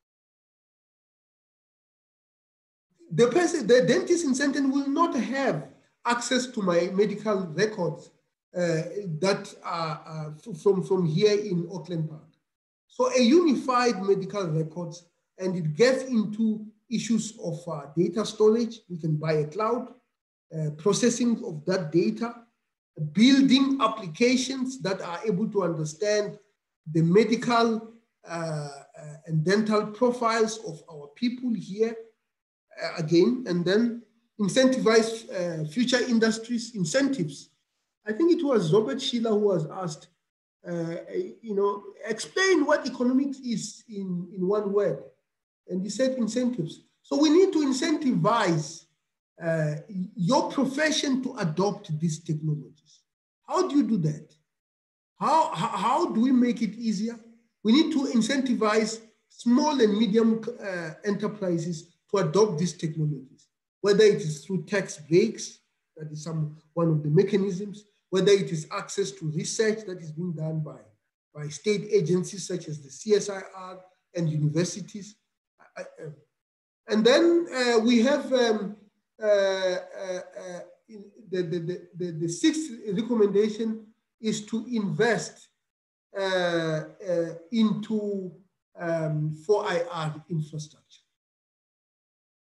the person, the dentist in Sandton will not have access to my medical records uh, that are uh, from, from here in Auckland Park. So a unified medical records, and it gets into issues of uh, data storage. We can buy a cloud, uh, processing of that data, building applications that are able to understand the medical uh, uh, and dental profiles of our people here uh, again, and then incentivize uh, future industries incentives. I think it was Robert Schiller who was asked, uh, you know, explain what economics is in, in one word. And he said incentives. So we need to incentivize uh, your profession to adopt these technologies. How do you do that? How, how, how do we make it easier? We need to incentivize small and medium uh, enterprises to adopt these technologies, whether it is through tax breaks, that is some, one of the mechanisms, whether it is access to research that is being done by, by state agencies such as the C S I R and universities. I, uh, and then uh, we have um, uh, uh, uh, the, the, the, the sixth recommendation is to invest uh, uh, into um, four I R infrastructure.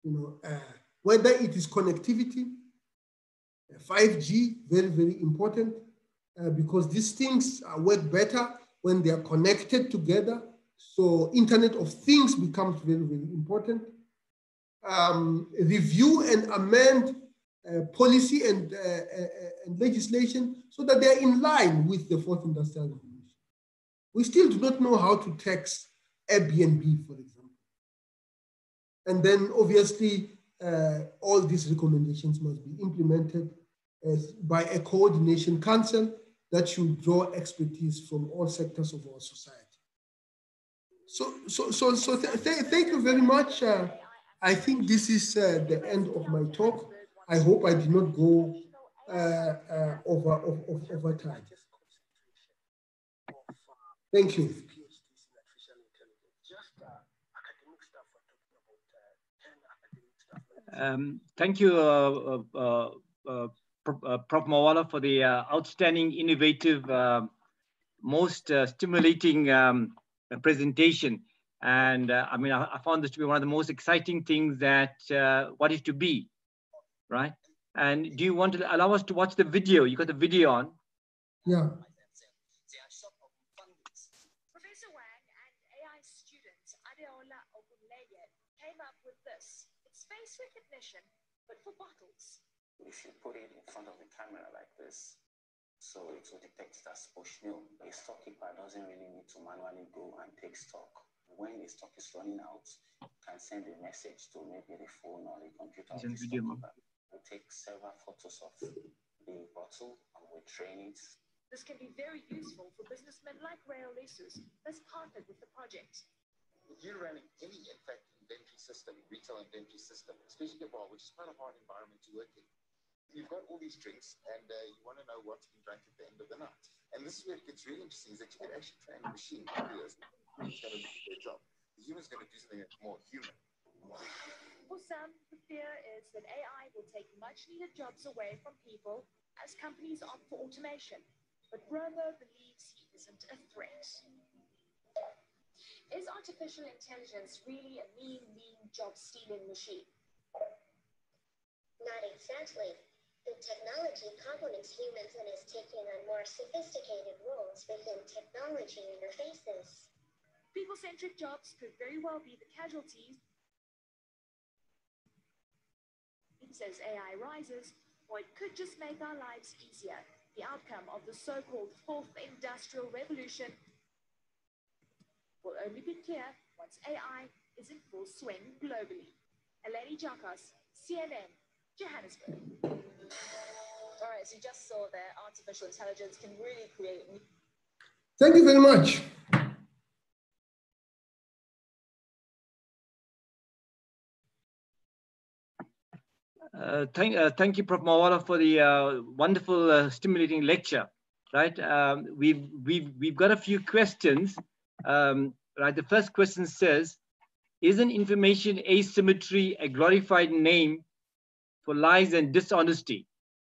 you know, uh, whether it is connectivity, five G, very, very important, uh, because these things uh, work better when they are connected together. So Internet of Things becomes very, very important. Um, review and amend uh, policy and, uh, uh, and legislation so that they are in line with the fourth industrial revolution. We still do not know how to tax Airbnb, for example. And then obviously, uh, all these recommendations must be implemented as, by a coordination council that should draw expertise from all sectors of our society. So, so, so, so th th thank you very much. Uh, I think this is uh, the end of my talk. I hope I did not go uh, uh, over, over, over time. Thank you. Um, thank you, uh, uh, uh, uh, Professor Mawala, for the uh, outstanding, innovative, uh, most uh, stimulating um, presentation. And uh, I mean, I, I found this to be one of the most exciting things that uh, what is to be, right? And do you want to allow us to watch the video? You got the video on? Yeah. Professor Wang and A I student Adeola Ogunleye came up with this. It's face recognition, but for bottles. If you put it in front of the camera like this, so it will detect as push new. A stockkeeper doesn't really need to manually go and take stock. When a stock is running out, you can send a message to maybe the phone or the computer of the stockkeeper. We'll take several photos of the bottle and we'll train it. This can be very useful for businessmen like Rail Lesus that's partnered with the project. If you're running any, in fact, inventory system, retail inventory system, especially a bar, which is quite a hard environment to work in, you've got all these drinks and uh, you want to know what's been drank at the end of the night. And this is where it gets really interesting, is that you can actually train a machine to do this. It's going to do their job. The human's going to do something that's more human. For some, the fear is that A I will take much needed jobs away from people as companies opt for automation. But Bruno believes he isn't a threat. Is artificial intelligence really a mean, mean job-stealing machine? Not exactly. The technology complements humans and is taking on more sophisticated roles within technology interfaces. People-centric jobs could very well be the casualties. He says A I rises, or it could just make our lives easier. The outcome of the so-called fourth industrial revolution will only be clear once A I is in full swing globally. Eleni Jakas, C N N, Johannesburg. All right, so you just saw that artificial intelligence can really create... Thank you very much. Uh, thank, uh, thank you, Professor Mawala, for the uh, wonderful, uh, stimulating lecture. Right, um, we've we've we've got a few questions. Um, right, the first question says, "Isn't information asymmetry a glorified name for lies and dishonesty?"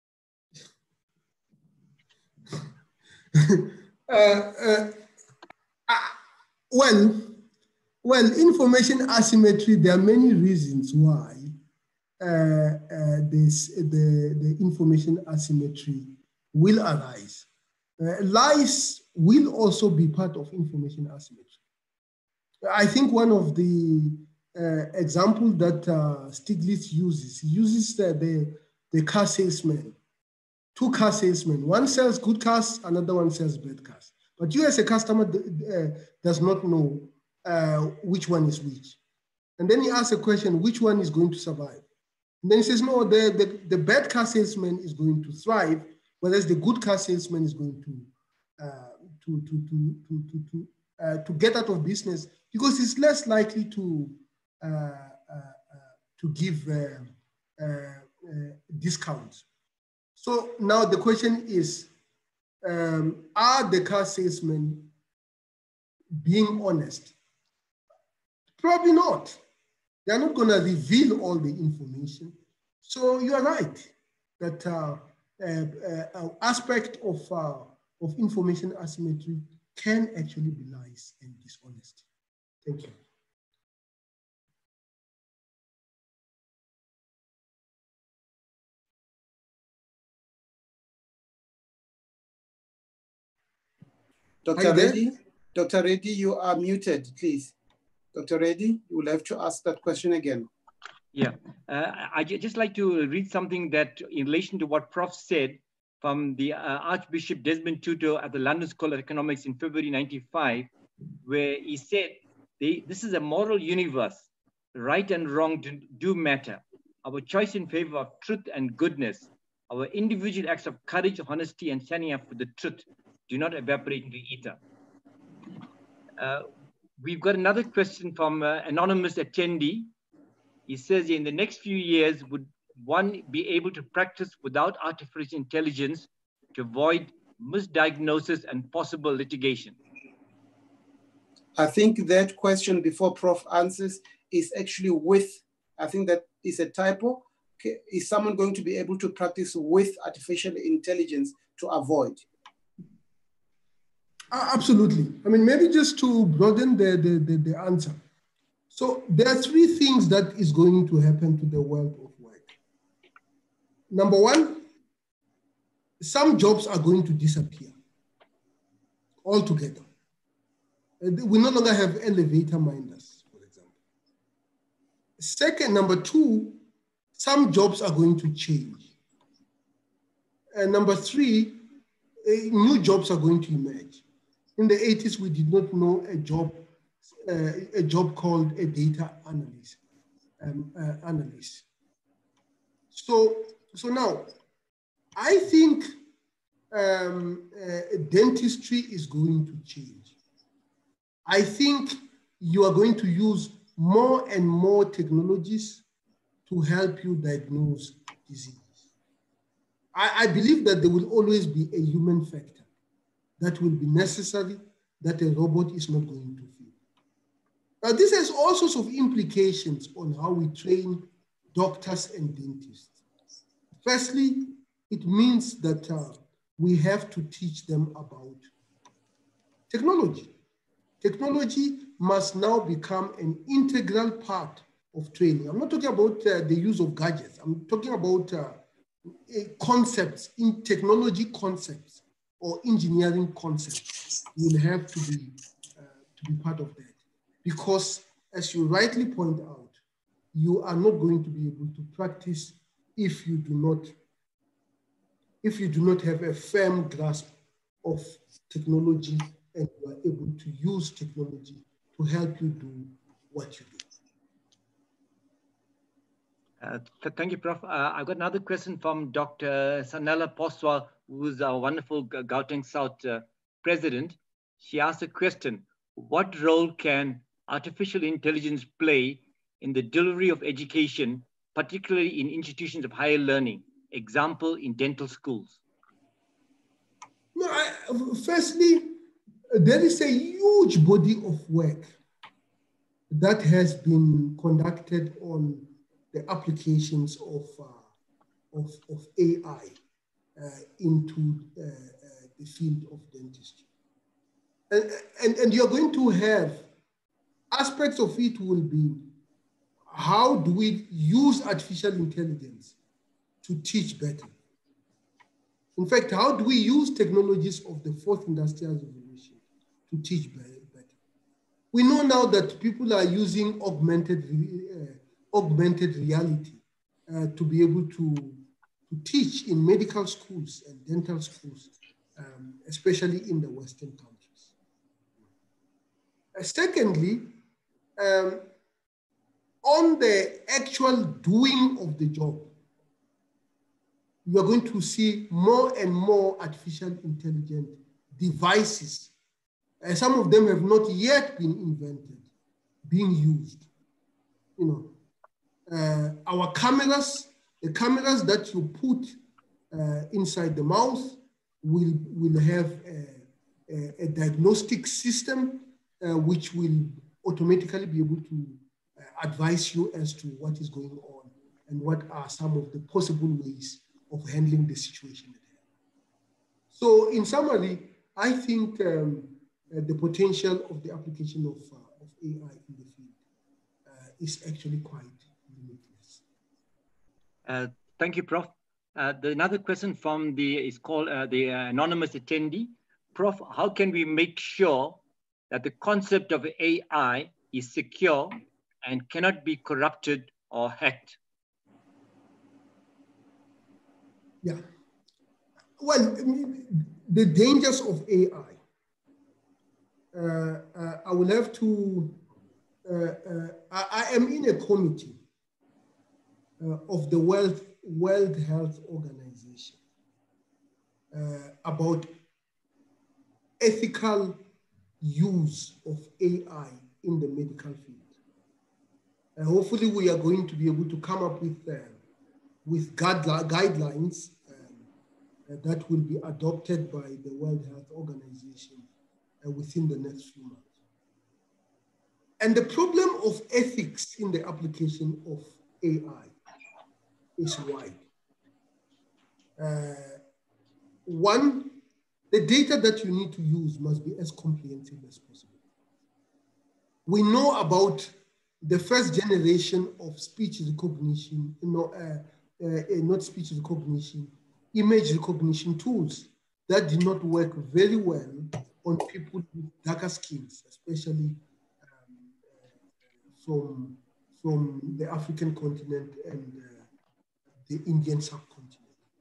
uh, uh, uh, well, well, information asymmetry. There are many reasons why uh, uh, this the the information asymmetry will arise. Uh, lies will also be part of information asymmetry. I think one of the uh, examples that uh, Stiglitz uses, he uses uh, the, the car salesman, two car salesmen. One sells good cars, another one sells bad cars. But you as a customer uh, does not know uh, which one is which. And then he asks a question, which one is going to survive? And then he says, no, the, the, the bad car salesman is going to thrive, whereas the good car salesman is going to uh, to to to to to to, uh, to get out of business because he's less likely to uh, uh, uh, to give uh, uh, uh, discounts. So now the question is, um, are the car salesmen being honest? Probably not. They're not going to reveal all the information. So you are right that. Uh, Uh, uh, aspect of, uh, of information asymmetry can actually be lies and dishonesty. Thank you. Doctor Reddy, Doctor Reddy, you are muted, please. Doctor Reddy, you will have to ask that question again. Yeah, uh, I just like to read something that in relation to what Prof said from the uh, Archbishop Desmond Tutu at the London School of Economics in February ninety-five, where he said, they, this is a moral universe. Right and wrong do, do matter. Our choice in favor of truth and goodness, our individual acts of courage, honesty, and standing up for the truth do not evaporate into ether. Uh, we've got another question from uh, anonymous attendee. He says, in the next few years, would one be able to practice without artificial intelligence to avoid misdiagnosis and possible litigation? I think that question before Prof answers is actually with, I think that is a typo. Okay. Is someone going to be able to practice with artificial intelligence to avoid? Uh, absolutely. I mean, maybe just to broaden the, the, the, the answer. So there are three things that is going to happen to the world of work. Number one, some jobs are going to disappear altogether. We no longer have elevator minders, for example. Second, number two, some jobs are going to change. And number three, new jobs are going to emerge. In the eighties, we did not know a job, uh, a job called a data analyst. Um, uh, analyst. So, so now, I think um, uh, dentistry is going to change. I think you are going to use more and more technologies to help you diagnose diseases. I, I believe that there will always be a human factor that will be necessary that a robot is not going to fill. Now, this has all sorts of implications on how we train doctors and dentists. Firstly, it means that uh, we have to teach them about technology. Technology must now become an integral part of training. I'm not talking about uh, the use of gadgets. I'm talking about uh, concepts, in technology concepts or engineering concepts will have to be, uh, to be part of that. Because as you rightly point out, you are not going to be able to practice if you do not, if you do not have a firm grasp of technology and you are able to use technology to help you do what you do. Uh, th thank you, Professor Uh, I've got another question from Doctor Sanela Poswal, who's our wonderful Gauteng South uh, president. She asked a question: what role can artificial intelligence play in the delivery of education, particularly in institutions of higher learning, example, in dental schools? No, I, firstly, there is a huge body of work that has been conducted on the applications of, uh, of, of A I uh, into uh, uh, the field of dentistry. And, and, and you're going to have aspects of it will be how do we use artificial intelligence to teach better? In fact, how do we use technologies of the fourth industrial revolution to teach better? We know now that people are using augmented, uh, augmented reality uh, to be able to, to teach in medical schools and dental schools, um, especially in the Western countries. Uh, secondly, um, on the actual doing of the job, you are going to see more and more artificial intelligent devices. Uh, some of them have not yet been invented, being used. You know, uh, our cameras, the cameras that you put uh, inside the mouth will, will have a, a, a diagnostic system uh, which will automatically be able to uh, advise you as to what is going on and what are some of the possible ways of handling the situation at hand. So in summary, I think um, uh, the potential of the application of, uh, of A I in the field uh, is actually quite limitless. Uh, thank you, Professor Uh, the, another question from the is called uh, the uh, anonymous attendee. Prof, how can we make sure that the concept of A I is secure and cannot be corrupted or hacked? Yeah. Well, the dangers of A I. Uh, uh, I will have to, uh, uh, I, I am in a committee uh, of the World, World Health Organization uh, about ethical use of A I in the medical field. Uh, hopefully we are going to be able to come up with, uh, with guidelines um, uh, that will be adopted by the World Health Organization uh, within the next few months. And the problem of ethics in the application of A I is wide. Uh, one, the data that you need to use must be as comprehensive as possible. We know about the first generation of speech recognition, you know, uh, uh, not speech recognition, image recognition tools that did not work very well on people with darker skins, especially um, uh, from, from the African continent and uh, the Indian subcontinent.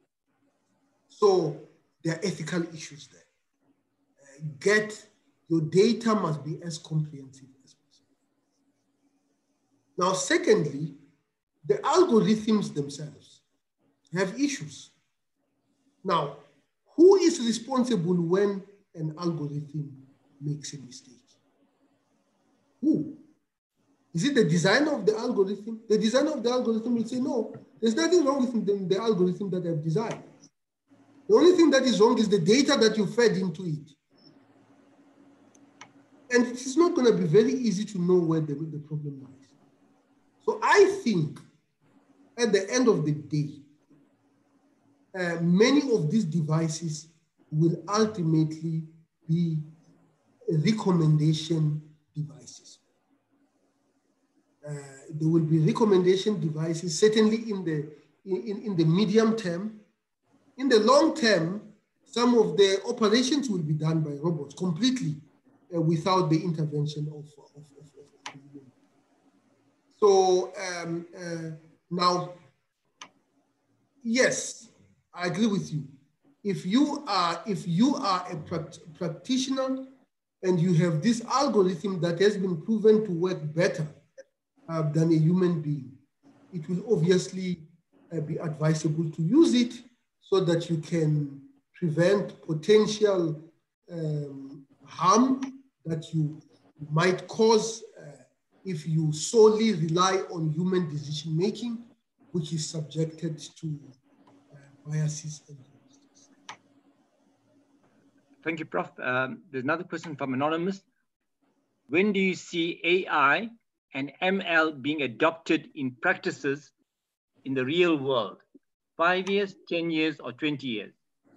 So there are ethical issues there. Uh, get your data must be as comprehensive as possible. Now, secondly, the algorithms themselves have issues. Now, who is responsible when an algorithm makes a mistake? Who? Is it the designer of the algorithm? The designer of the algorithm will say, no, there's nothing wrong with the, the algorithm that I've designed. The only thing that is wrong is the data that you fed into it. And it's not going to be very easy to know where the, the problem lies. So I think at the end of the day, uh, many of these devices will ultimately be recommendation devices. Uh, there will be recommendation devices, certainly in the, in, in the medium term. In the long term, some of the operations will be done by robots completely uh, without the intervention of, of, of, of human. So um, uh, now, yes, I agree with you. If you are, if you are a pract practitioner and you have this algorithm that has been proven to work better uh, than a human being, it will obviously uh, be advisable to use it so that you can prevent potential um, harm that you might cause uh, if you solely rely on human decision making, which is subjected to uh, biases and injustice. Thank you, Professor Um, there's another question from Anonymous. When do you see A I and M L being adopted in practices in the real world? Five years, ten years, or twenty years?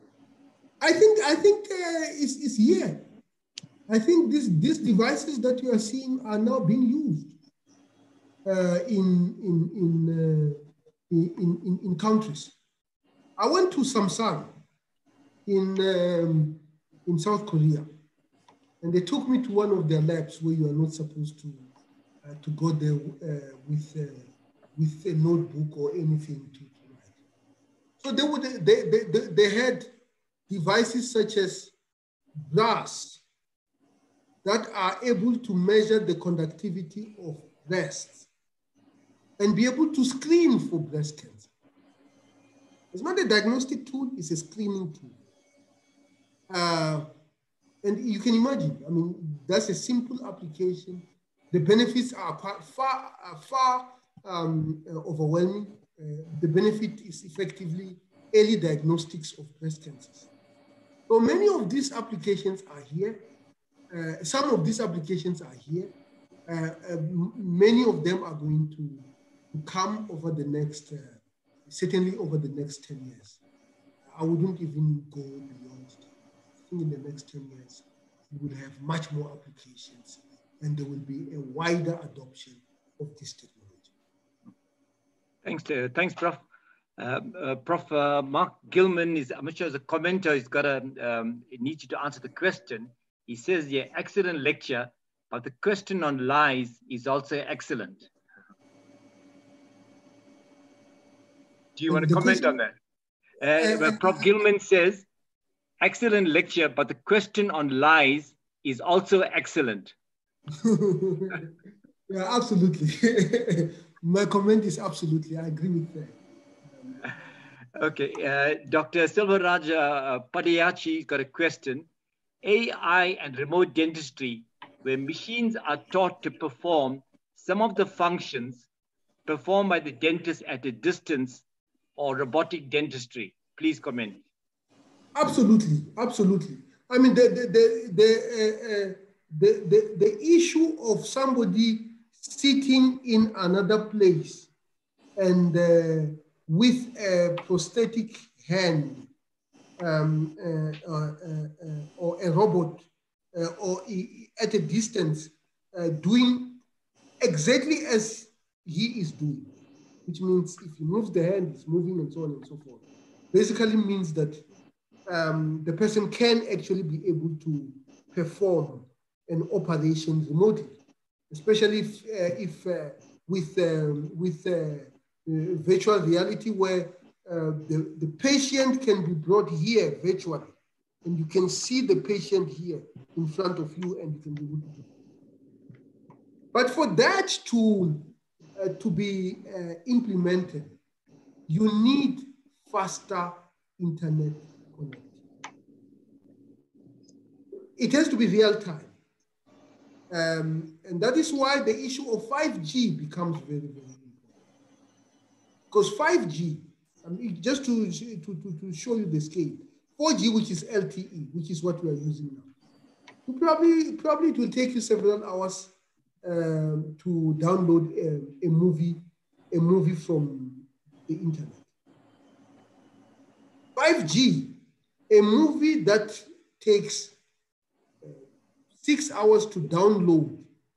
I think I think uh, it's, it's here. I think this, these devices that you are seeing are now being used uh, in, in, in, uh, in, in, in countries. I went to Samsung in, um, in South Korea, and they took me to one of their labs where you are not supposed to, uh, to go there uh, with, uh, with a notebook or anything to, to write. So they, would, they, they, they, they had devices such as brass that are able to measure the conductivity of breasts and be able to screen for breast cancer. It's not a diagnostic tool, it's a screening tool. Uh, and you can imagine, I mean, that's a simple application. The benefits are far, are far um, uh, overwhelming. Uh, the benefit is effectively early diagnostics of breast cancers. So many of these applications are here. Uh, some of these applications are here. Uh, uh, many of them are going to, to come over the next, uh, certainly over the next ten years. I wouldn't even go beyond. I think in the next ten years, we will have much more applications and there will be a wider adoption of this technology. Thanks, uh, thanks, Prof Um, uh, Prof Uh, Mark Gilman is, I'm not sure as a commenter, he's got a, um, it needs you to answer the question. He says, yeah, excellent lecture, but the question on lies is also excellent. Do you want to The comment question, on that? Uh, uh, Prof Gilman says, excellent lecture, but the question on lies is also excellent. Yeah, absolutely. My comment is absolutely, I agree with that. Okay, uh, Doctor Silvaraj uh, Padayachi got a question. A I and remote dentistry, where machines are taught to perform some of the functions performed by the dentist at a distance, or robotic dentistry. Please comment. Absolutely, absolutely. I mean, the, the, the, the, uh, uh, the, the, the issue of somebody sitting in another place and uh, with a prosthetic hand um, uh, uh, uh, or a robot uh, or at a distance uh, doing exactly as he is doing, which means if he moves the hand, he's moving and so on and so forth. Basically means that um, the person can actually be able to perform an operation remotely, especially if, uh, if uh, with, um, with uh, uh, virtual reality where uh, the, the patient can be brought here virtually and you can see the patient here in front of you and you can be able to do it. But for that to, uh, to be uh, implemented, you need faster internet connectivity. It has to be real time. Um, and that is why the issue of five G becomes very, very important. Because five G, I mean, just to, to, to, to show you the scale, four G, which is L T E, which is what we are using now, you probably, probably it will take you several hours um, to download a, a movie, a movie from the internet. five G, a movie that takes uh, six hours to download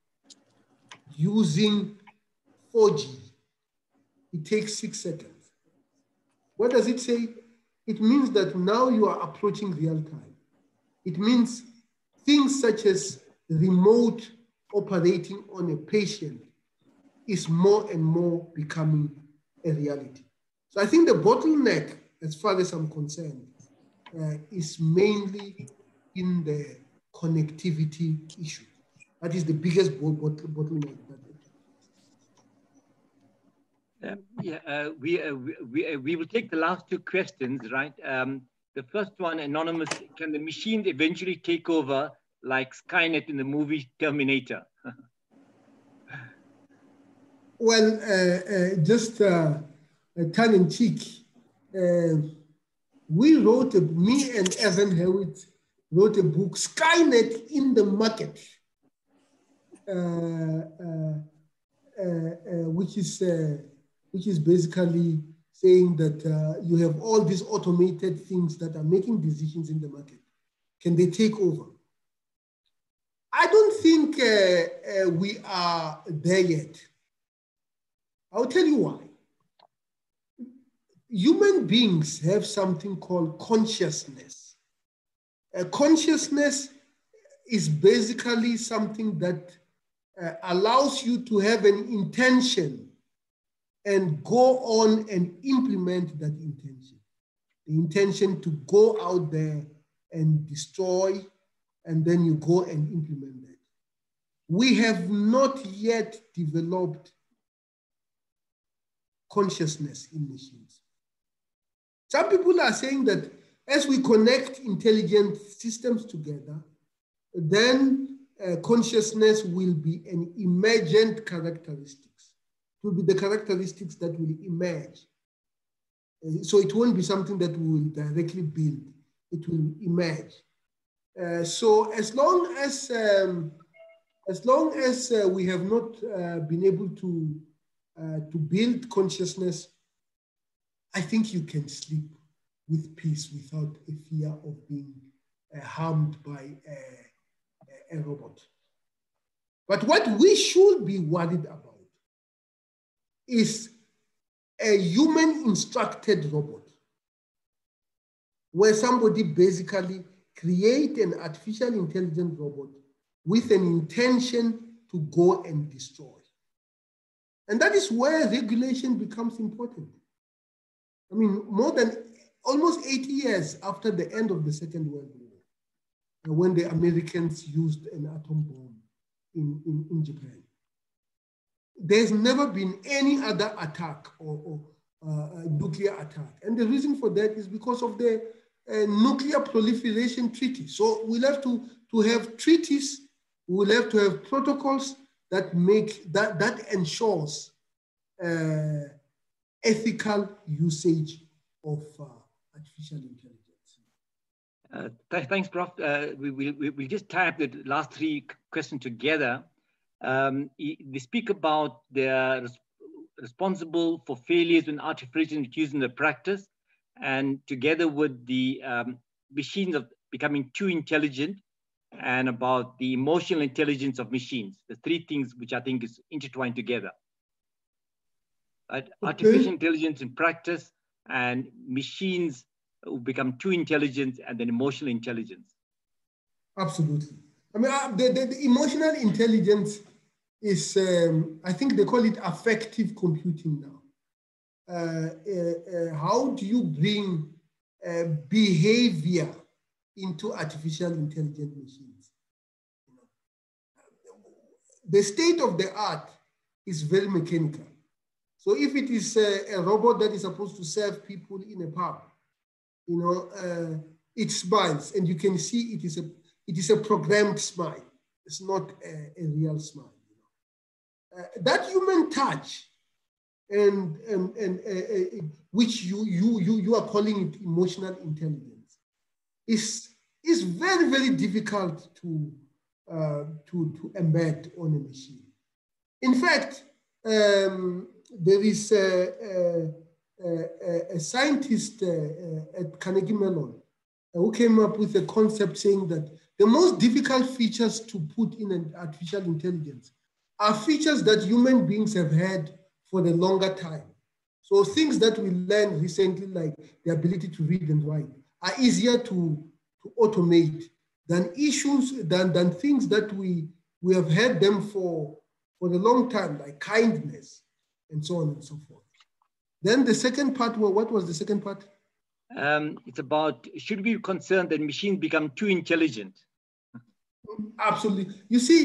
using four G, it takes six seconds. What does it say? It means that now you are approaching real time. It means things such as remote operating on a patient is more and more becoming a reality. So I think the bottleneck, as far as I'm concerned, uh, is mainly in the connectivity issue. That is the biggest bottleneck. Uh, yeah, uh, we, uh, we, we, uh, we will take the last two questions, right? Um, the first one, anonymous, can the machines eventually take over like Skynet in the movie Terminator? Well, uh, uh, just uh, tongue in cheek, uh, we wrote, a, me and Evan Hewitt wrote a book, Skynet in the Market, uh, uh, uh, uh, which is uh, which is basically saying that uh, you have all these automated things that are making decisions in the market. Can they take over? I don't think uh, uh, we are there yet. I'll tell you why. Human beings have something called consciousness. Uh, consciousness is basically something that uh, allows you to have an intention and go on and implement that intention. The intention to go out there and destroy, and then you go and implement that. We have not yet developed consciousness in machines. Some people are saying that as we connect intelligent systems together, then uh, consciousness will be an emergent characteristics. It will be the characteristics that will emerge. Uh, so it won't be something that we will directly build. It will emerge. Uh, so as long as um, as long as uh, we have not uh, been able to uh, to build consciousness, I think you can sleep with peace without a fear of being uh, harmed by a, a robot. But what we should be worried about is a human instructed robot, where somebody basically create an artificial intelligent robot with an intention to go and destroy. And that is where regulation becomes important. I mean, more than almost eighty years after the end of the Second World War, when the Americans used an atom bomb in, in, in Japan. There's never been any other attack or, or uh, nuclear attack. And the reason for that is because of the uh, nuclear proliferation treaty. So we'll have to, to have treaties, we'll have to have protocols that make, that, that ensures uh, ethical usage of uh, artificial intelligence. Uh, th thanks, Professor Uh, we will we, we just type the last three questions together. Um, they speak about the res responsible for failures when artificial intelligence used in the practice, and together with the um, machines of becoming too intelligent, and about the emotional intelligence of machines. The three things which I think is intertwined together. Right? Okay. Artificial intelligence in practice and machines who become too intelligent, and then emotional intelligence. Absolutely. I mean, uh, the, the, the emotional intelligence is, um, I think they call it affective computing now. Uh, uh, uh, how do you bring uh, behavior into artificial intelligent machines? You know, the state of the art is very mechanical. So if it is a, a robot that is supposed to serve people in a pub, you know, uh, it smiles, and you can see it is a it is a programmed smile. It's not a, a real smile. You know, uh, that human touch, and and and uh, uh, which you you you you are calling it emotional intelligence, is is very very difficult to uh, to to embed on a machine. In fact, um, there is a, a A, a scientist uh, uh, at Carnegie Mellon uh, who came up with a concept saying that the most difficult features to put in an artificial intelligence are features that human beings have had for a longer time. So things that we learned recently, like the ability to read and write, are easier to, to automate than issues, than, than things that we, we have had them for, for a long time, like kindness and so on and so forth. Then the second part, well, what was the second part? Um, it's about, should we be concerned that machines become too intelligent? Absolutely. You see,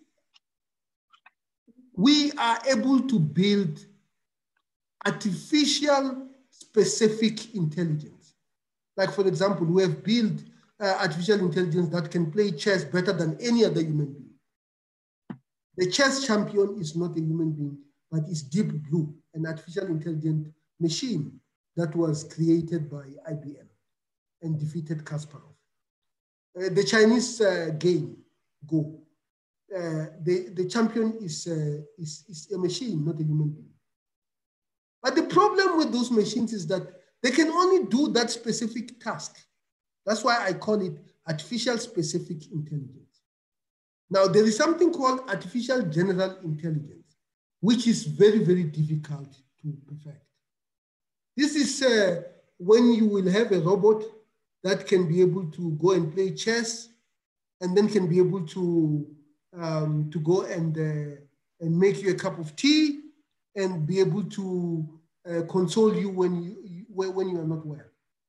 we are able to build artificial specific intelligence. Like, for example, we have built uh, artificial intelligence that can play chess better than any other human being. The chess champion is not a human being, but it's Deep Blue, an artificial intelligent machine that was created by I B M and defeated Kasparov. Uh, the Chinese uh, game, Go, uh, the, the champion is, uh, is, is a machine, not a human being. But the problem with those machines is that they can only do that specific task. That's why I call it artificial specific intelligence. Now, there is something called artificial general intelligence, which is very, very difficult to perfect. This is uh, when you will have a robot that can be able to go and play chess, and then can be able to, um, to go and, uh, and make you a cup of tea, and be able to uh, console you when you, when you are not well.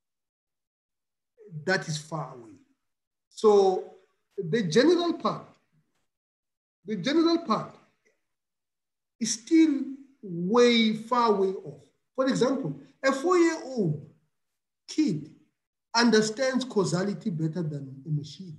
That is far away. So the general part, the general part is still way far way off. For example, a four-year-old kid understands causality better than a machine.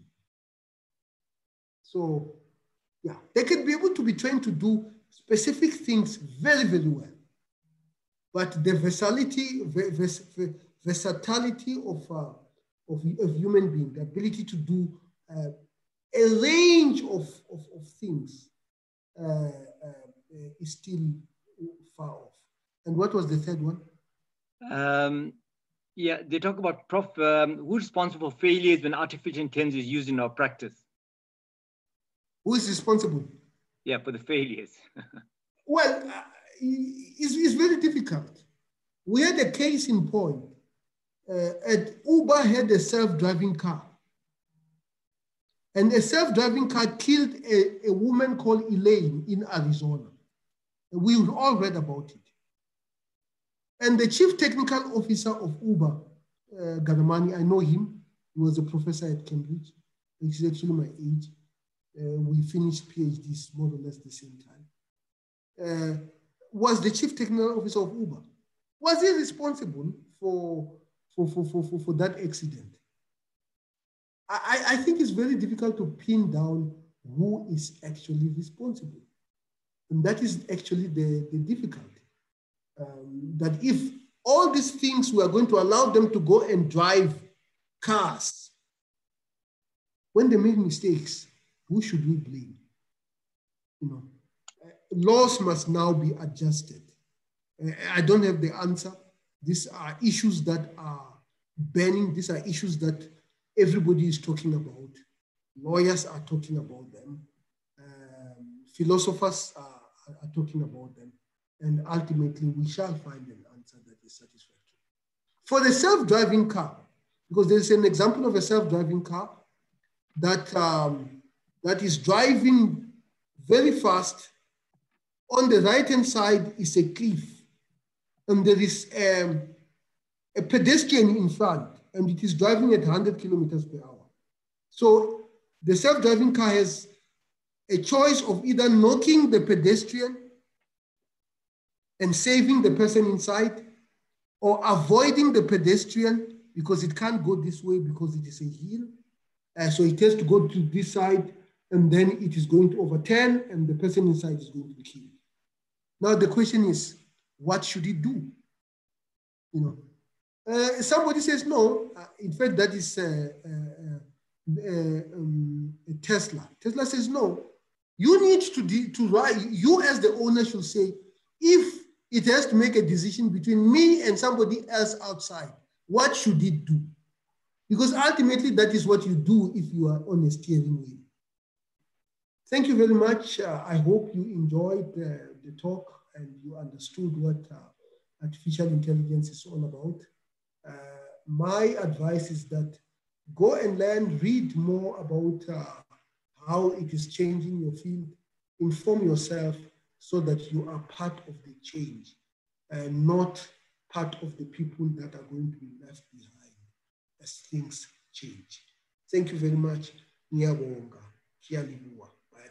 So, yeah, they can be able to be trained to do specific things very, very well. But the versatility, vers versatility of, uh, of, of human being, the ability to do uh, a range of, of, of things uh, uh, is still far off. And what was the third one? Um, yeah, they talk about Prof Um, who's responsible for failures when artificial intelligence is used in our practice? Who is responsible? Yeah, for the failures. Well, uh, it's, it's very difficult. We had a case in point. Uh, at Uber had a self-driving car. And a self-driving car killed a, a woman called Elaine in Arizona. We've all read about it. And the chief technical officer of Uber, uh, Ganamani, I know him. He was a professor at Cambridge. He's actually my age. Uh, we finished PhDs more or less the same time. Uh, was the chief technical officer of Uber. Was he responsible for, for, for, for, for, for that accident? I, I think it's very difficult to pin down who is actually responsible. And that is actually the, the difficulty. Um, that if all these things we are going to allow them to go and drive cars, when they make mistakes, who should we blame? You know, laws must now be adjusted. I don't have the answer. These are issues that are burning. These are issues that everybody is talking about. Lawyers are talking about them. Um, philosophers are, are talking about them. And ultimately, we shall find an answer that is satisfactory. For the self-driving car, because there's an example of a self-driving car that, um, that is driving very fast. On the right-hand side is a cliff, and there is um, a pedestrian in front, and it is driving at one hundred kilometers per hour. So the self-driving car has a choice of either knocking the pedestrian and saving the person inside, or avoiding the pedestrian because it can't go this way because it is a hill. Uh, so it has to go to this side, and then it is going to overturn, and the person inside is going to be killed. Now the question is, what should it do? You know, uh, somebody says no. Uh, in fact, that is uh, uh, uh, um, Tesla. Tesla says no. You need to to write. You as the owner should say, if it has to make a decision between me and somebody else outside, what should it do? Because ultimately, that is what you do if you are on a steering wheel. Thank you very much. Uh, I hope you enjoyed uh, the talk and you understood what uh, artificial intelligence is all about. Uh, my advice is that go and learn, read more about uh, how it is changing your field, inform yourself so that you are part of the change and not part of the people that are going to be left behind as things change. Thank you very much. Ngiyabonga. Kiyalibua.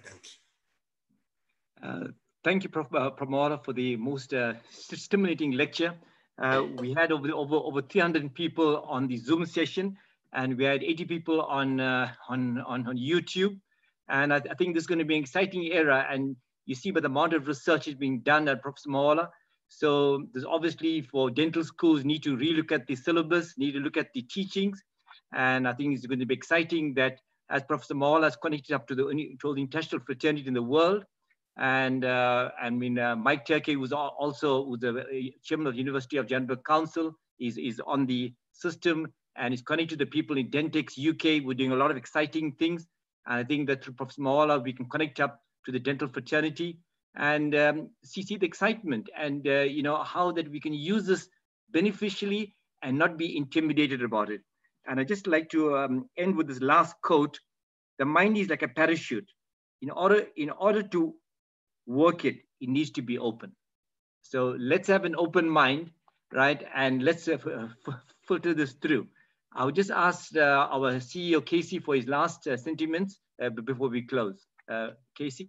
Uh, thank you, Professor Uh, Pramawala, for the most uh, stimulating lecture. Uh, we had over, over, over three hundred people on the Zoom session, and we had eighty people on, uh, on, on, on YouTube. And I, I think this is going to be an exciting era. And you see by the amount of research is being done at Professor Mawala. So there's obviously for dental schools need to relook at the syllabus, need to look at the teachings. And I think it's going to be exciting that as Professor Mawala has connected up to the, to the international fraternity in the world. And uh, I mean, uh, Mike Turkey, who's also who's the chairman of the University of Johannesburg Council, is, is on the system and is connected to the people in Dentex U K. We're doing a lot of exciting things. And I think that through Professor Mawala, we can connect up to the dental fraternity and um, see, see the excitement and, uh, you know, how that we can use this beneficially and not be intimidated about it. And I'd just like to um, end with this last quote. The mind is like a parachute. In order, in order to work it, it needs to be open. So let's have an open mind, right? And let's uh, filter this through. I would just ask uh, our C E O, Casey, for his last uh, sentiments uh, before we close. Uh, Casey?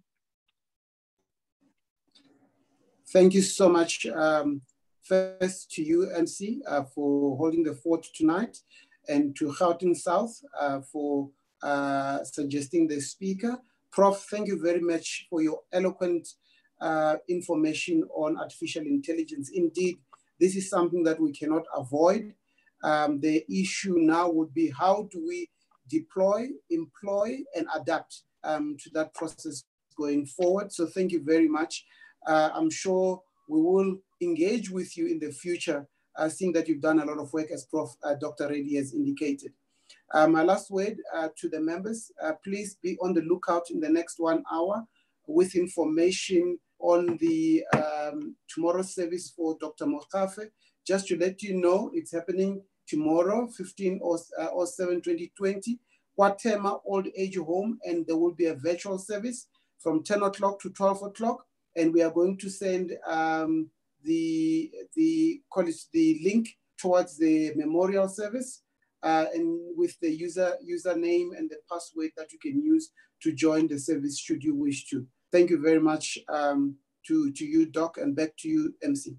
Thank you so much. Um, first to you, M C, uh, for holding the fort tonight, and to Gauteng South uh, for uh, suggesting the speaker. Prof, thank you very much for your eloquent uh, information on artificial intelligence. Indeed, this is something that we cannot avoid. Um, the issue now would be how do we deploy, employ, and adapt um, to that process going forward. So thank you very much. Uh, I'm sure we will engage with you in the future, uh, seeing that you've done a lot of work as Prof Uh, Doctor Reddy has indicated. Uh, my last word uh, to the members, uh, please be on the lookout in the next one hour with information on the um, tomorrow's service for Doctor Mokafe. Just to let you know, it's happening tomorrow, fifteen oh seven twenty twenty, Kwatema Old Age Home, and there will be a virtual service from ten o'clock to twelve o'clock. And we are going to send um, the, the, college, the link towards the memorial service uh, and with the user username and the password that you can use to join the service should you wish to. Thank you very much um, to, to you, Doc, and back to you, M C.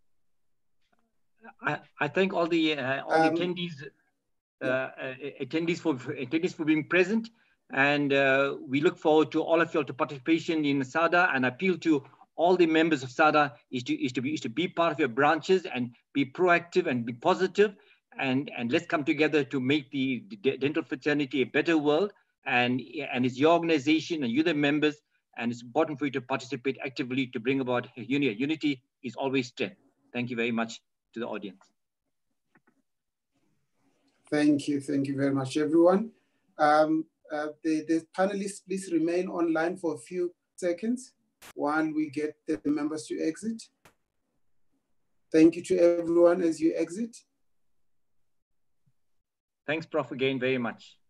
I, I thank all the uh, all Um, the attendees uh, uh, attendees for attendees for being present, and uh, we look forward to all of your participation in SADA, and appeal to all the members of SADA is to is to be is to be part of your branches and be proactive and be positive, and and let's come together to make the, the dental fraternity a better world. And and it's your organization and you're the members, and it's important for you to participate actively to bring about unity. Unity is always strength. Thank you very much to the audience. Thank you. Thank you very much, everyone. Um, uh, the, the panelists, please remain online for a few seconds while we get the members to exit. Thank you to everyone as you exit. Thanks, Professor again very much.